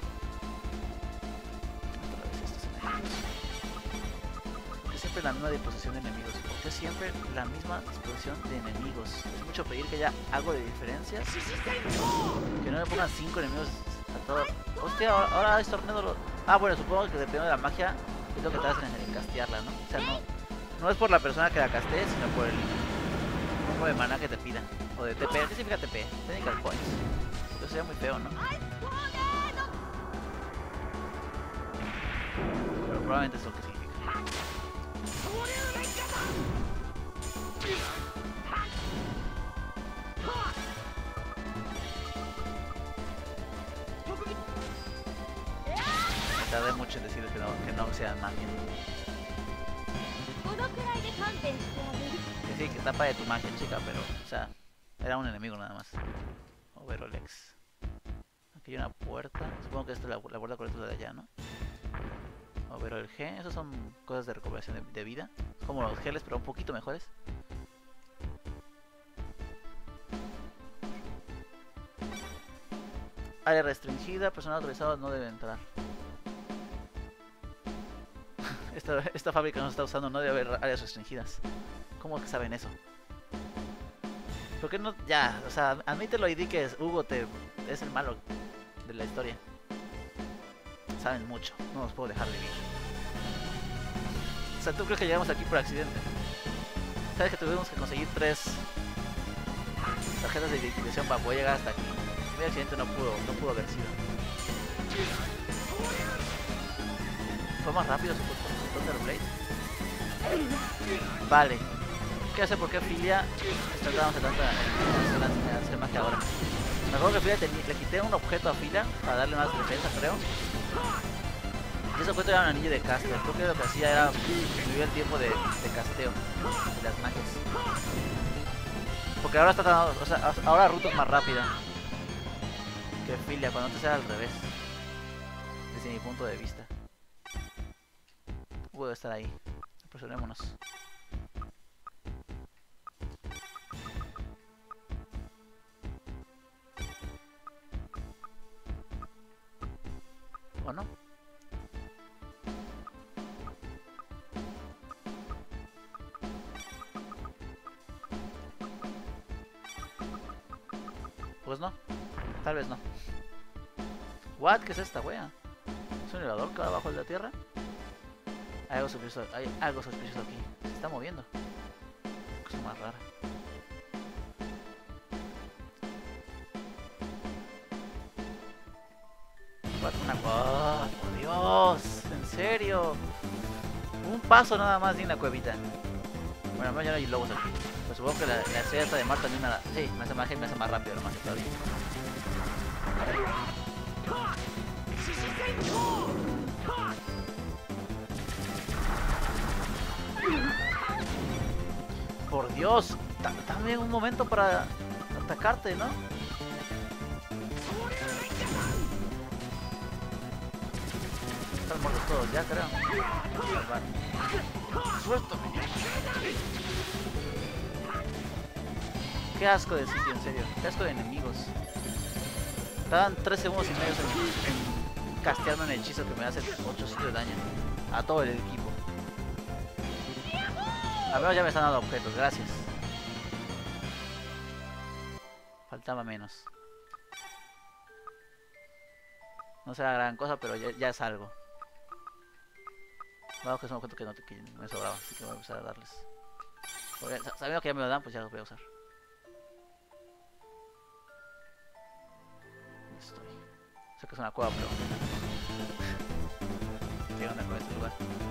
S1: Otra vez estos enemigos. ¿Por qué siempre la misma disposición de enemigos? ¿Por qué siempre la misma disposición de enemigos? Es mucho pedir que haya algo de diferencia. Que no me pongan cinco enemigos a todo. Hostia, ahora, ahora es tornado. Ah, bueno, supongo que dependiendo de la magia es lo que te hacen en castearla, ¿no? O sea, no, no es por la persona que la castee, sino por el número de mana que te pidan. O de T P. ¿Qué significa T P? Technical Points. Eso sería muy feo, ¿no? Pero probablemente es lo que significa. Tardé mucho en decirles que no, que no sean magia. Que sí, que tapa de tu magia, chica, pero, o sea, era un enemigo nada más. Overolex. Aquí hay una puerta. Supongo que esta es la, la puerta correcta de allá, ¿no? Overol G. Esas son cosas de recuperación de, de vida. Como los geles, pero un poquito mejores. Área restringida. Personal autorizado no debe entrar. Esta, esta fábrica no está usando, no debe haber áreas restringidas. ¿Cómo que saben eso? ¿Por qué no? Ya, o sea, admítelo y di que es, Hugo te, es el malo de la historia. Saben mucho, no los puedo dejar vivir. O sea, ¿tú crees que llegamos aquí por accidente? ¿Sabes que tuvimos que conseguir tres tarjetas de identificación para poder llegar hasta aquí? Mi accidente no pudo, no pudo haber sido. ¿Fue más rápido su Thunderblade? Vale. ¿Qué hace? ¿Por qué Filia está tratando de hacer magia ahora? Me acuerdo que Filia le quité un objeto a Filia para darle más defensa, creo. Y ese objeto era un anillo de caster. Creo que lo que hacía era disminuir el tiempo de, de casteo de las magias. Porque ahora está tratando, o sea, ahora Ruto es más rápida que Filia, cuando antes era al revés. Desde mi punto de vista. Puedo estar ahí. Apresurémonos. ¿O no? Pues no. Tal vez no. What? ¿Qué es esta wea? ¿Es un elevador que va abajo de la tierra? Hay algo sospechoso, hay algo sospechoso aquí. Se está moviendo. Cosa más rara. Una... ¡Oh, por Dios! ¿En serio? Un paso nada más de una cuevita. Bueno, al menos ya no hay lobos aquí. Pues supongo que la, la estrella esta de mar también me la... Sí, me hace magia y me hace más rápido nomás que todavía. Por Dios, también un momento para atacarte, ¿no? Están muertos todos ya, creo. Suéltame. Qué asco de sitio, en serio. Qué asco de enemigos. Estaban tres segundos y medio en, en casteando un hechizo que me hace ochocientos de daño a todo el equipo. A ver, ya me están dando objetos, gracias. Faltaba menos. No será gran cosa, pero ya, ya es algo. Vamos, que es un objeto que, no, que me sobraba, así que voy a empezar a darles. Porque sabiendo que ya me lo dan, pues ya los voy a usar. ¿Dónde estoy? Sé que es una cueva, pero... ¿qué onda con este lugar?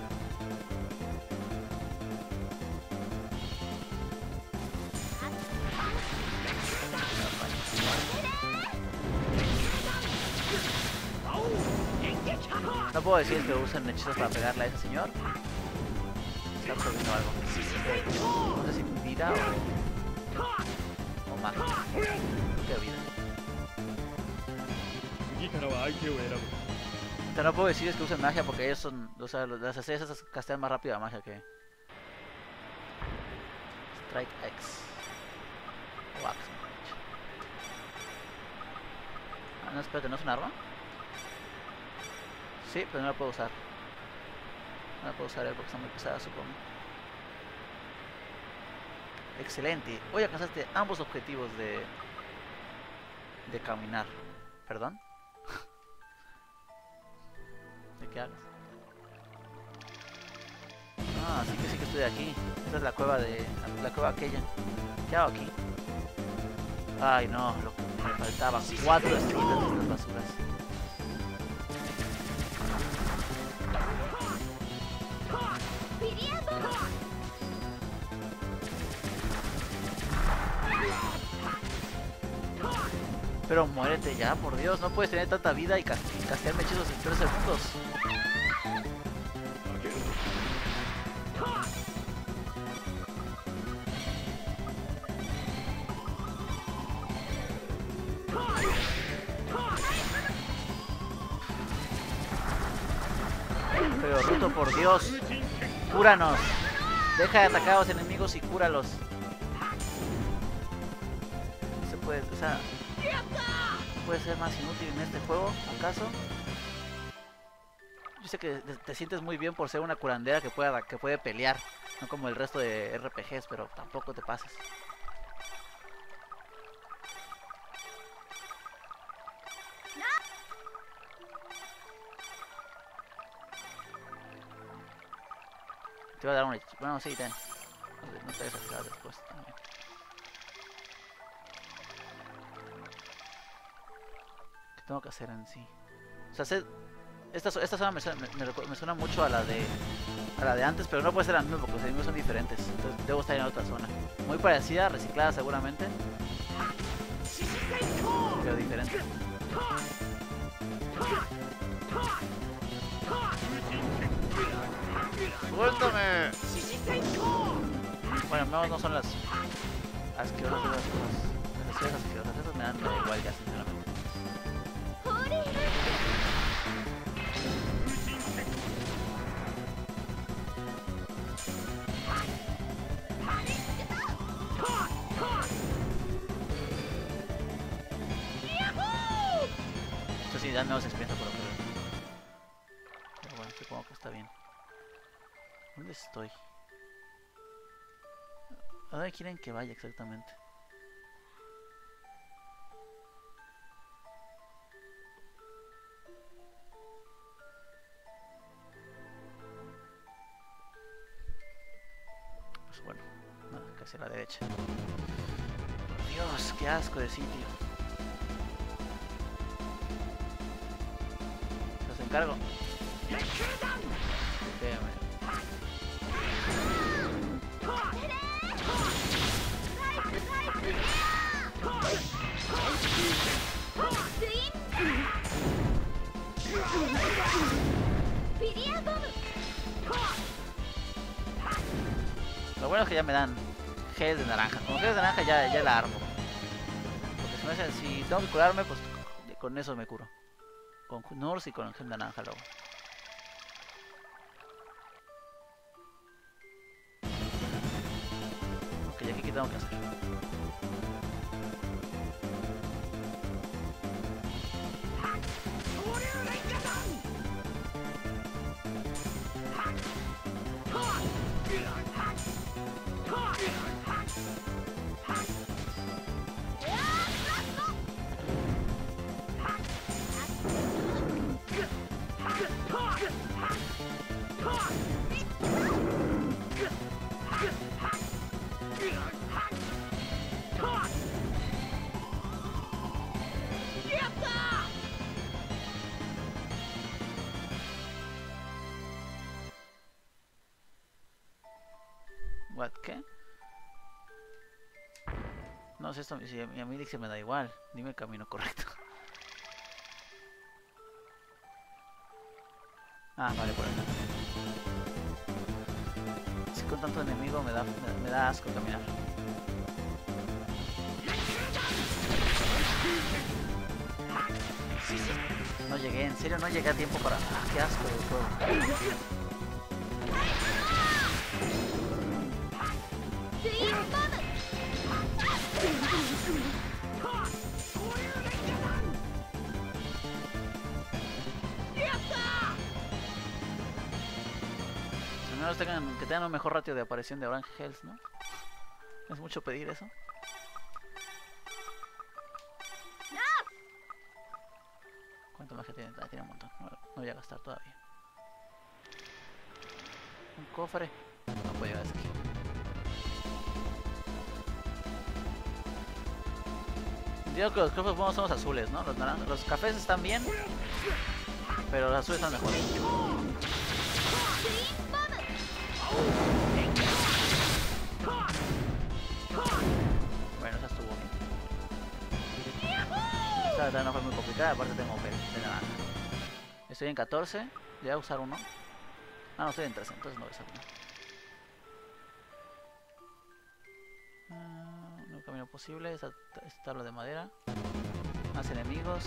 S1: No puedo decir que usen hechizos para pegarle a ese señor. Está absorbiendo algo. No sé si vida o... o magia. Qué vida. Lo que no puedo decir es que usen magia porque ellos son... O sea, las estrellas esas castean más rápido la magia que... Strike X. O Axe. Ah, no, espérate, ¿no es un arma? Sí, pero no la puedo usar. No la puedo usar él porque está muy pesada, supongo. Excelente. Hoy alcanzaste ambos objetivos de... de caminar. ¿Perdón? ¿De qué hablas? Ah, sí que sí que estoy aquí. Esta es la cueva de... la, la cueva aquella. ¿Qué hago aquí? Ay no, lo que me faltaba. Cuatro estrellitas de estas basuras. Pero muérete ya, por Dios, no puedes tener tanta vida y castearme hechizos en tres segundos. Pero Ruto, por Dios, cúranos. Deja de atacar a los enemigos y cúralos. No se puede, o sea, puede ser más inútil en este juego, ¿acaso? Yo sé que te sientes muy bien por ser una curandera que pueda, que puede pelear, no como el resto de R P Gs, pero tampoco te pases. Te voy a dar un hechizo. Bueno, sí, ten. No te vayas a fijar después también. ¿Qué tengo que hacer en sí? O sea, sé, esta, esta zona me suena, me, me, me suena mucho a la de a la de antes, pero no puede ser la misma porque los enemigos son diferentes. Entonces debo estar en otra zona. Muy parecida, reciclada seguramente, pero diferente. ¡Suéltame! Bueno, no, no son las asquerosas las cosas. Las estrellas asquerosas, esas me dan igual ya, sinceramente. Esto sí, dan nuevas experiencias por lo que veo. Pero bueno, supongo que está bien. ¿Dónde estoy? ¿A dónde quieren que vaya exactamente? Pues bueno, nada, casi a la derecha. Dios, qué asco de sitio. Los encargo. Déjame. Lo bueno es que ya me dan Gs de naranja. Con Gs de naranja ya, ya la armo. Porque si, me hacen, si tengo que curarme, pues con eso me curo. Con Nurse y con Gem de naranja luego. Ok, aquí qué tengo que hacer. What? ¿Qué? No sé esto, si a mí a mí Elixir me da igual. Dime el camino correcto. Ah, vale, por acá. Si con tanto enemigo me da, me, me da asco caminar. No llegué, en serio no llegué a tiempo para... Ah, qué asco de juego. Al menos tengan, que tengan un mejor ratio de aparición de Orange Hells, ¿no? Es mucho pedir eso. ¿Cuánto magia tiene? Ah, tiene un montón. No, no voy a gastar todavía. Un cofre. No puedo llegar hasta aquí. Digo que los cofres buenos son los azules, ¿no? Los, naranjas, los cafés están bien, pero los azules están mejores. Bueno, esa estuvo bien. Esta verdad no fue muy complicada, aparte tengo de naranja. Estoy en catorce, voy a usar uno. Ah, no, estoy en trece, entonces no voy a usar uno. Uh, no hay camino posible, esta, esta tabla de madera. Más enemigos.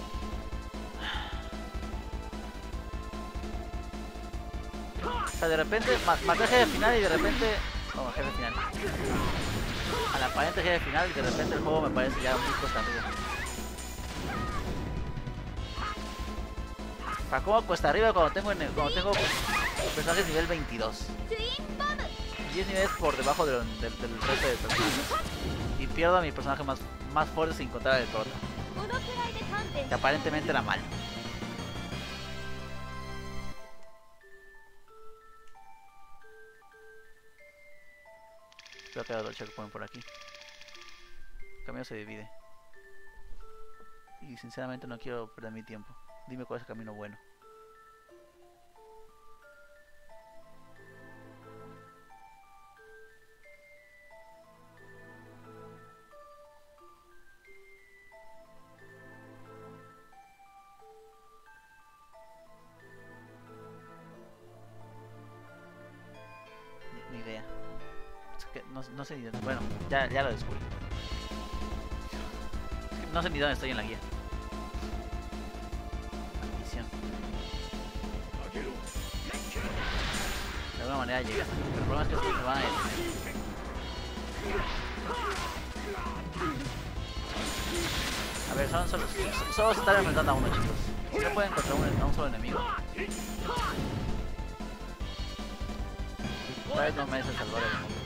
S1: O sea, de repente maté al jefe final y de repente... Oh, al jefe final. Al aparente jefe final y de repente el juego me parece ya muy cuesta arriba. ¿Para cómo cuesta arriba cuando tengo, en el, cuando tengo personajes nivel veintidós? diez niveles por debajo de, de, del resto de personajes. Y pierdo a mi personaje más, más fuerte sin contar el prota. Que aparentemente era mal. Creo que hay otro checkpoint por aquí. El camino se divide. Y sinceramente no quiero perder mi tiempo. Dime cuál es el camino bueno. Ni, ni idea. Es que no, no sé ni dónde. Bueno, ya, ya lo descubrí. Es que no sé ni dónde estoy en la guía. De alguna manera llega, pero el problema es que estos me van a detener. A ver, son solo, solo se están enfrentando a uno, chicos. Si no pueden contra un, a un solo enemigo. Tal vez no merece salvar el mundo.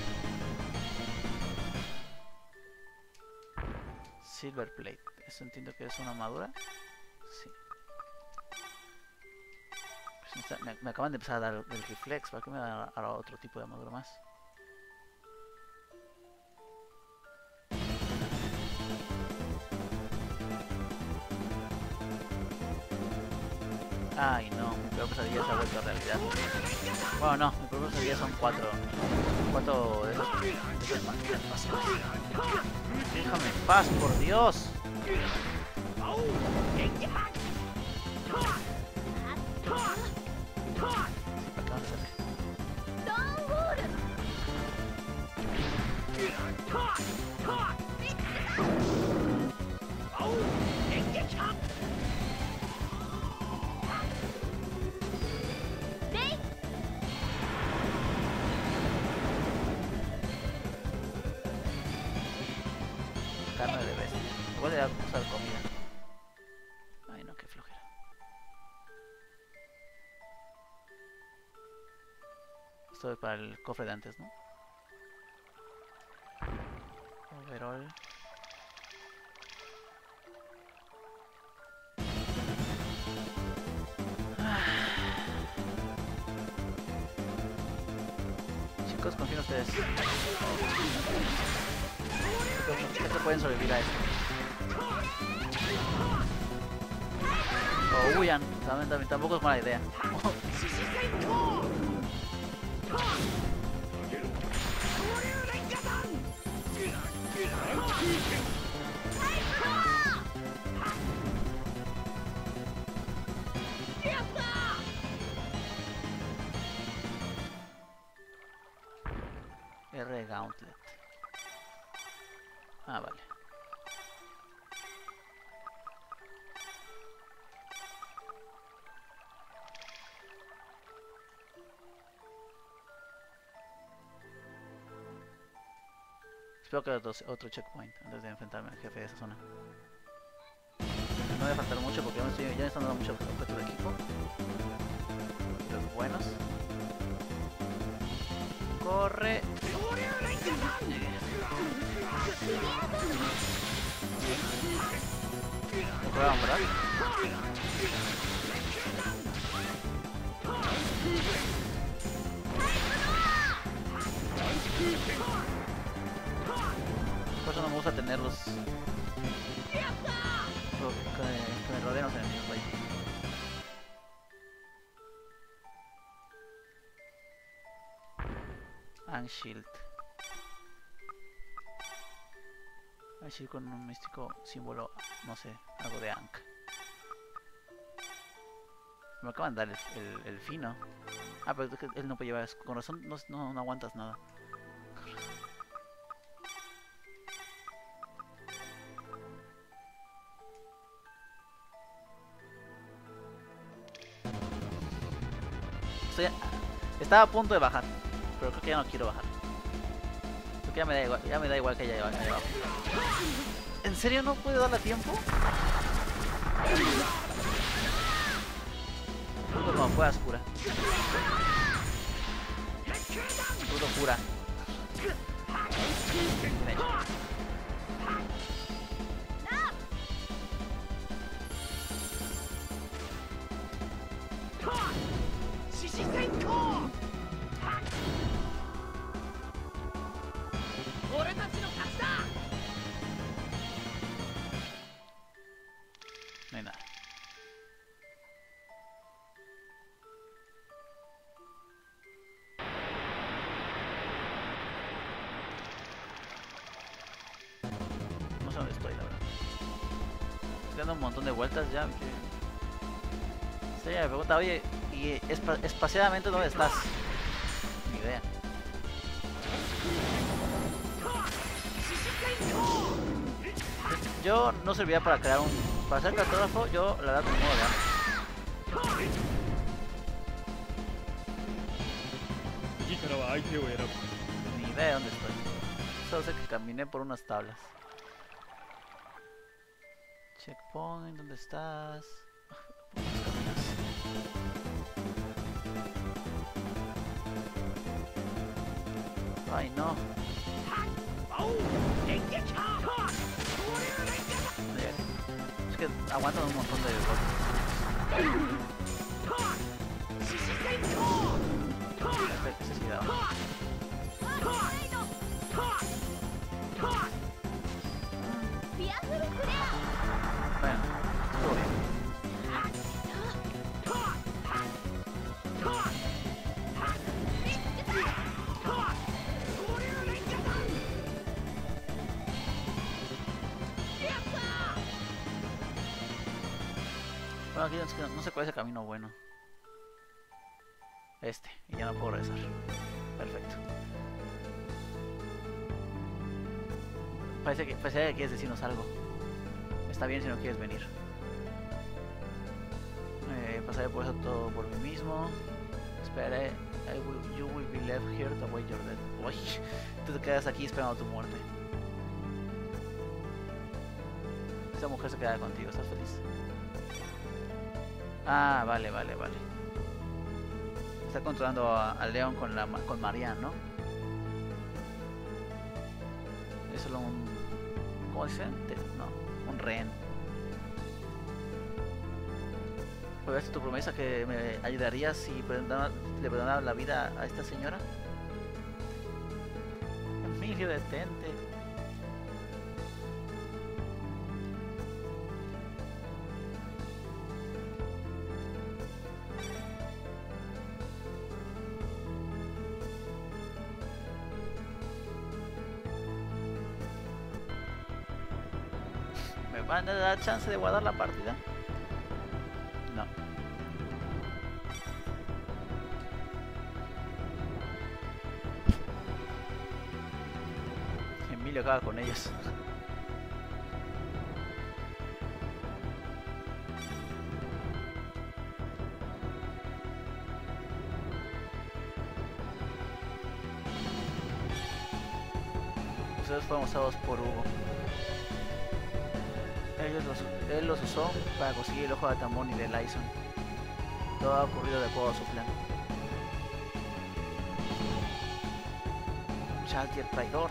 S1: Silver Plate, eso entiendo que es una armadura. Sí. Me, me acaban de empezar a dar el reflex. ¿Para qué me dan ahora otro tipo de armadura más? Ay no, mi peor pesadilla se ha vuelto realidad. Bueno no, mi peor pesadilla son cuatro. Cuatro de esos, de esas máquinas pasivas. Déjame en paz, por Dios. Carne de bestia. Voy a usar comida. Ay no, qué flojera. Esto es para el cofre de antes, ¿no? Overall. Chicos, confío en ustedes. Estos pueden sobrevivir a esto. O huyan, también, también, tampoco es mala idea. R Gauntlet. Ah, vale. Espero que otro, otro checkpoint antes de enfrentarme al jefe de esa zona. No voy a faltar mucho porque ya me, estoy, ya me están dando mucho objetos de equipo. Los buenos. Corre. Lo prueban, ¿verdad? Por eso no me gusta tenerlos con, con el rodeo en enemigos ahí. And Shield. Así con un místico símbolo, no sé, algo de Ankh. Me acaban de dar el, el, el fino. Ah, pero es que él no puede llevar, con razón no, no, no aguantas nada. Estoy a, estaba a punto de bajar, pero creo que ya no quiero bajar. Creo que ya me da igual, ya me da igual que haya allá abajo. ¿En serio no puedo darle tiempo? Puto como puedas, cura. Puto cura. No hay nada. No sé dónde estoy, la verdad. Estoy dando un montón de vueltas ya. Que... Sí, me pregunta, oye, ¿y espa espaciadamente dónde estás? Ni idea. Yo no serviría para crear un... Para ser cartógrafo, yo la verdad tengo modo de ni idea de dónde estoy. Solo sé que caminé por unas tablas. Checkpoint, ¿dónde estás? Ay, no. Es que aguantan un montón de golpes. Necesidad. Bueno, estuvo bien. Bueno, aquí no, no sé cuál es el camino bueno. Este, y ya no puedo regresar. Perfecto. Parece que, parece que quieres decirnos algo. Está bien si no quieres venir. Eh, pasaré por eso todo por mí mismo. Esperaré. I will, you will be left here to await your death. Uy, tú te quedas aquí esperando tu muerte. Esta mujer se quedará contigo. ¿Estás feliz? Ah, vale, vale, vale. Está controlando a, a Leon con la con Marianne, ¿no? Es solo un... ¿Cómo dice? No, un rehén. ¿Puedes tu promesa que me ayudarías si le perdonaba la vida a esta señora? Emilio, detente. ¿Van a dar chance de guardar la partida? No. Emilio acaba con ellos. Ustedes fueron usados por Hugo. Ellos los, él los usó para conseguir el ojo de Atamón y de Lyson. Todo ha ocurrido de acuerdo a su plan. Shaltier traidor.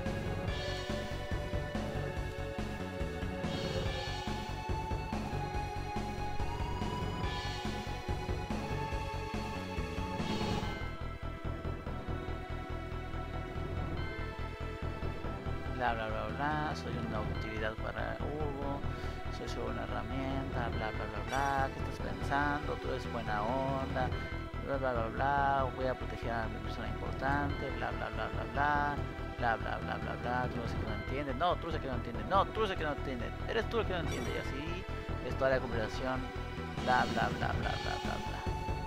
S1: Bla bla bla bla, soy una utilidad para Hugo, soy solo una herramienta, bla bla bla bla, ¿qué estás pensando? Tú eres buena onda, bla bla bla bla, voy a proteger a mi persona importante, bla bla bla bla bla, bla bla bla bla bla, tú eres el que no entiendes, no, tú eres el que no entiendes, no, tú eres el que no entiendes, eres tú el que no entiendes, y así es toda la conversación, bla bla bla bla bla bla bla.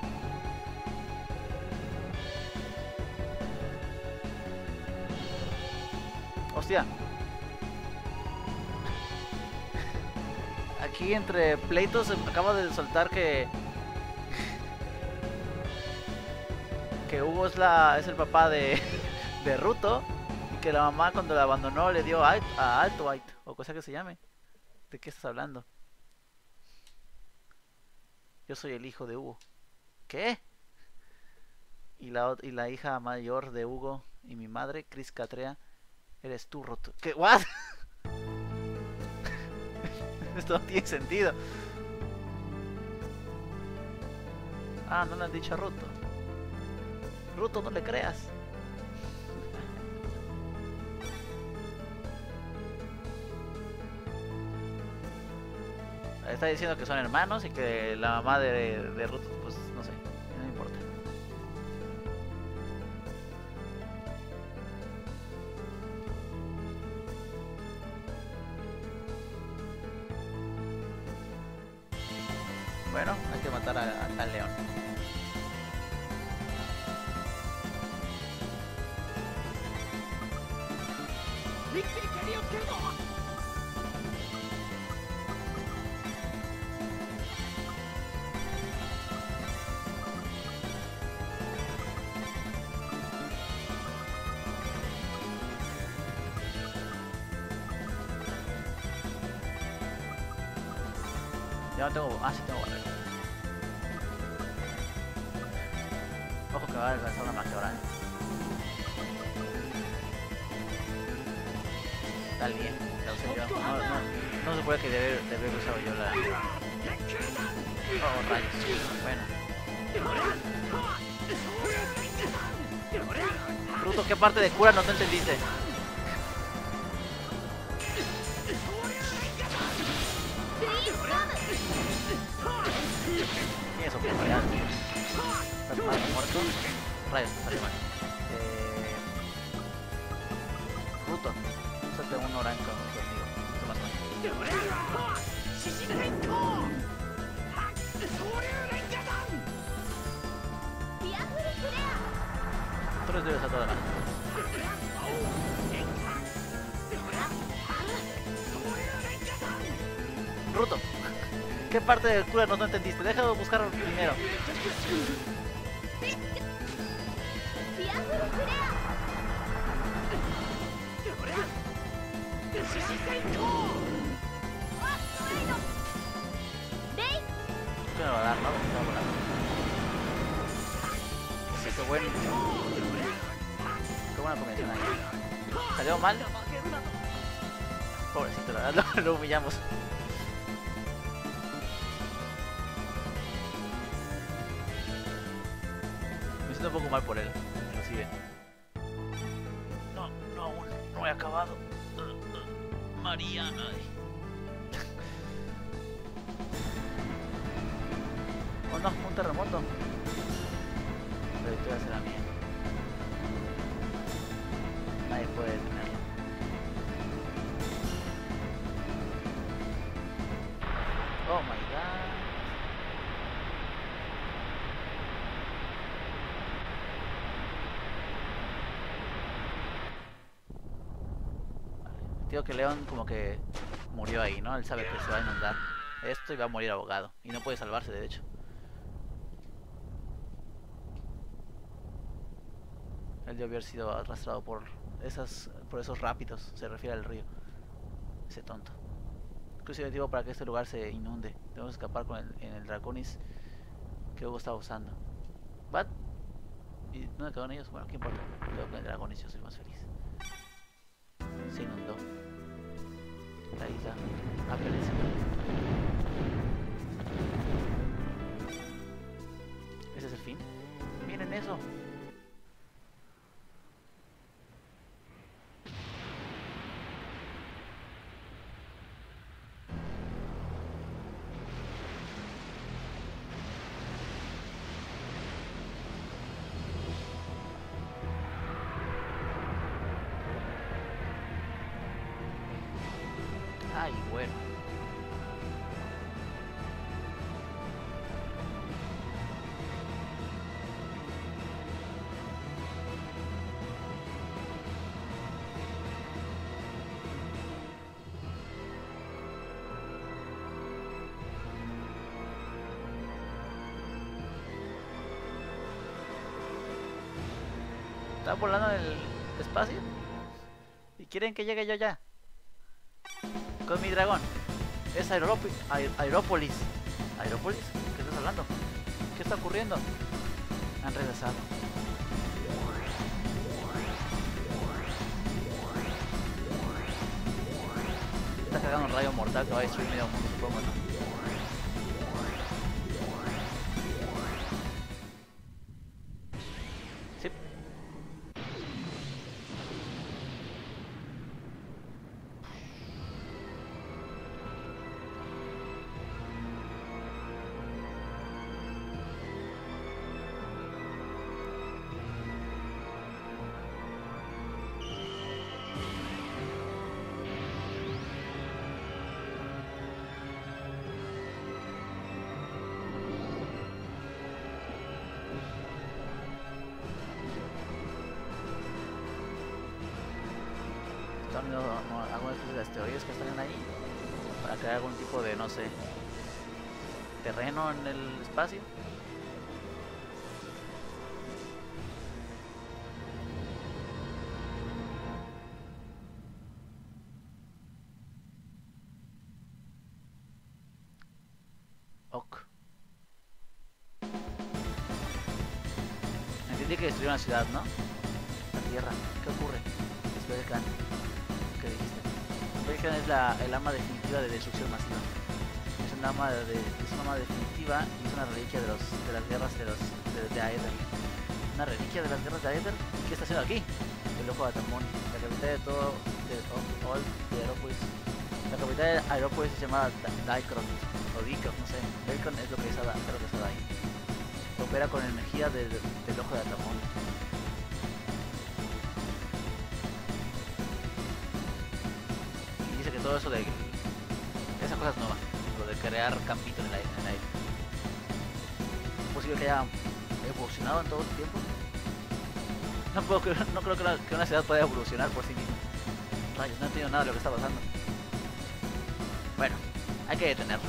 S1: Hostia. Aquí entre pleitos acaba de soltar que que Hugo es la es el papá de de Ruto y que la mamá cuando la abandonó le dio a, a Alto White o cosa que se llame. ¿De qué estás hablando? Yo soy el hijo de Hugo. ¿Qué? Y la y la hija mayor de Hugo y mi madre, Chris Catrea, eres tú, Ruto. ¿Qué? ¿What? Esto no tiene sentido. Ah, no le han dicho a Ruto. Ruto, no le creas. Está diciendo que son hermanos y que la mamá de, de Ruto, pues no sé, no me importa. Bueno, hay que matar a, a, al león. Ya no tengo... Ah, sí tengo barrera. Ojo que va a lanzar una magia ahora, eh. Está bien, la usé yo. No, no, no se puede que debe, debe haber usado yo la... Oh, rayos. Bueno. Ruto, ¿qué parte de cura no te entendiste? ¿Quién es eso? Real. ¿Está muerto? Rayos, salió mal. Eh... Ruto, úsate un orange conmigo. Esto más mal. Tú les debes a toda la... Ruto, ¿qué parte del cura no, no entendiste? Deja de buscarlo primero. ¿Qué me va a dar, no? Me va a volar. Sí, qué bueno. Qué buena combinación ahí. ¿Salió mal? Pobrecito, la verdad, lo, lo humillamos. Me siento un poco mal por él, inclusive. No, no aún, no he acabado. Uh, uh, María, ay. Oh no, un terremoto. La victoria será mía. Nadie puede detenerlo. Digo que Leon como que murió ahí, ¿no? Él sabe que se va a inundar esto y va a morir ahogado. Y no puede salvarse, de hecho. Él debió haber sido arrastrado por esas, por esos rápidos. Se refiere al río. Ese tonto. Inclusive digo para que este lugar se inunde. Debemos escapar con el, en el Draconis que Hugo estaba usando. ¿What? ¿Y dónde quedaron ellos? Bueno, ¿qué importa? Creo que con el Draconis yo soy más feliz. Se inundó la isla. Ah, violencia. ¿Ese es el fin? Miren eso. Ay, bueno. ¿Están volando en el espacio? ¿Y quieren que llegue yo ya? Con mi dragón. Es Aeropi Aer Aerópolis. ¿Aerópolis? ¿Qué estás hablando? ¿Qué está ocurriendo? Han regresado. Está cargando un rayo mortal que va a destruir medio mundo, supongo, ¿no? Sí. Están viendo algunas de las teorías que están ahí para crear algún tipo de, no sé, terreno en el espacio. Ok. Entendí que destruyó una ciudad, ¿no? La Tierra. ¿Qué ocurre? Belkan. ¿Qué dijiste? Belkan es la, el arma definitiva de destrucción masiva. Es un arma, de, es una arma definitiva y es una reliquia de, los, de las guerras de, los, de, de Aether. ¿Una reliquia de las guerras de Aether? ¿Qué está haciendo aquí? El ojo de Atamón. La capital de todo de All de Aerópolis. La capital de Aerópolis se llama Dicroft o Dicroft, no sé. Belkan es lo que es ahí. Opera con energía del, del ojo de Atamón. Todo eso de esas cosas nuevas, lo de crear campitos en el aire, en el aire. ¿Es posible que haya evolucionado en todo el tiempo? No, puedo creer, no creo que una, que una ciudad pueda evolucionar por sí misma. Rayos, no entiendo nada de lo que está pasando. Bueno, hay que detenerlo.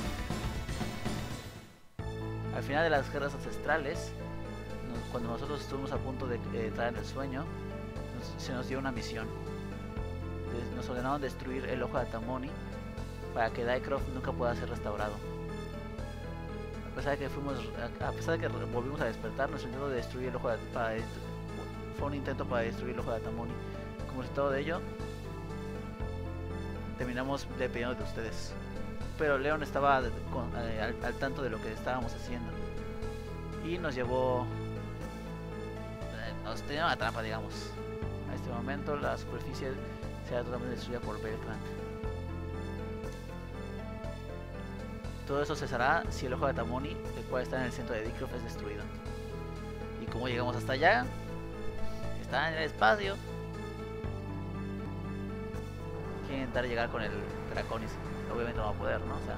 S1: Al final de las guerras ancestrales, nos, cuando nosotros estuvimos a punto de eh, entrar en el sueño, nos, se nos dio una misión. Nos ordenaron destruir el ojo de Atamoni para que Dicroft nunca pueda ser restaurado. A pesar de que fuimos, a pesar de que volvimos a despertar, nuestro intento de destruir el ojo de para, fue un intento para destruir el ojo de Atamoni. Como resultado de ello, terminamos dependiendo de ustedes. Pero Leon estaba con, eh, al, al tanto de lo que estábamos haciendo y nos llevó, eh, nos tenía una trampa, digamos. A este momento la superficie será totalmente destruida por Belkan. Todo eso cesará si el ojo de Atamoni, el cual está en el centro de Dicroft, es destruido. ¿Y cómo llegamos hasta allá? Está en el espacio. Quieren intentar llegar con el Draconis. Obviamente no va a poder, ¿no? O sea,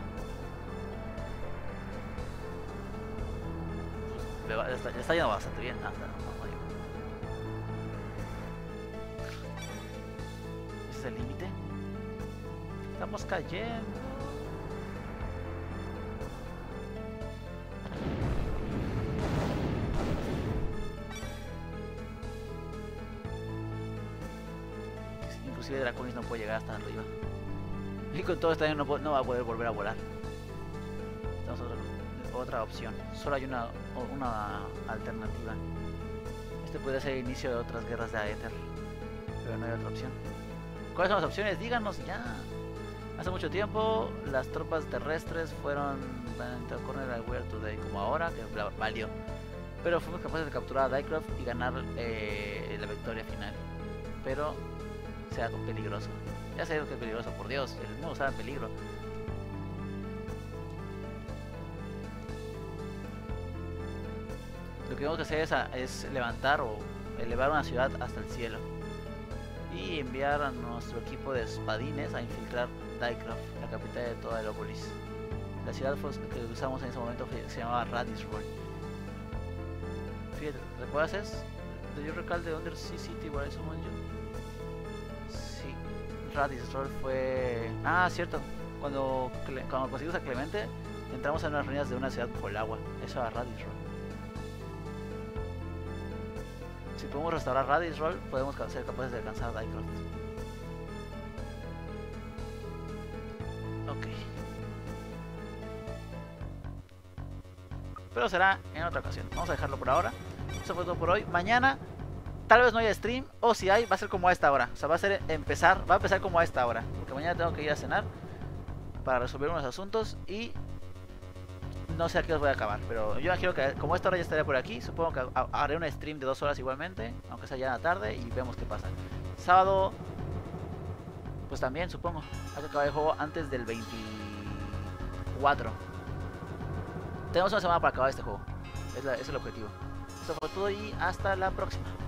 S1: pues, le, va, le, está, le está yendo bastante bien. Ah, no, no, no, no. ¿Ese es el límite? Estamos cayendo. Inclusive Draconis no puede llegar hasta arriba. Y con todo este año no, no va a poder volver a volar. Tenemos otra, otra opción. Solo hay una, una alternativa. Este podría ser el inicio de otras guerras de Aether. Pero no hay otra opción. ¿Cuáles son las opciones? Díganos ya. Hace mucho tiempo las tropas terrestres fueron en Corner of Weird Today, como ahora, que valió. Pero fuimos capaces de capturar a Drycroft y ganar eh, la victoria final. Pero sea peligroso. Ya sé que es peligroso, por Dios, el mundo estaba en peligro. Lo que tenemos que hacer es, a, es levantar o elevar una ciudad hasta el cielo. Y enviar a nuestro equipo de espadines a infiltrar Drycroft, la capital de toda Helópolis. La ciudad que usamos en ese momento se llamaba Radisroll. Fíjate, ¿recuerdas eso? ¿Do you recall the Undersea City where I summoned you? Sí, Radisroll fue... Ah, cierto. Cuando, cuando conseguimos a Clemente, entramos en unas ruinas de una ciudad bajo el agua. Eso era Radisroll. Si podemos restaurar Radisroll, podemos ser capaces de alcanzar Drycroft. Ok. Pero será en otra ocasión. Vamos a dejarlo por ahora. Eso fue todo por hoy. Mañana tal vez no haya stream. O si hay, va a ser como a esta hora. O sea, va a ser empezar. Va a empezar como a esta hora. Porque mañana tengo que ir a cenar para resolver unos asuntos. Y no sé a qué os voy a acabar. Pero yo imagino que como a esta hora ya estaré por aquí. Supongo que haré un stream de dos horas igualmente. Aunque sea ya en la tarde. Y vemos qué pasa. Sábado, pues también supongo. Hay que acabar el juego antes del veinticuatro. Tenemos una semana para acabar este juego. Es, la, es el objetivo. Eso fue todo y hasta la próxima.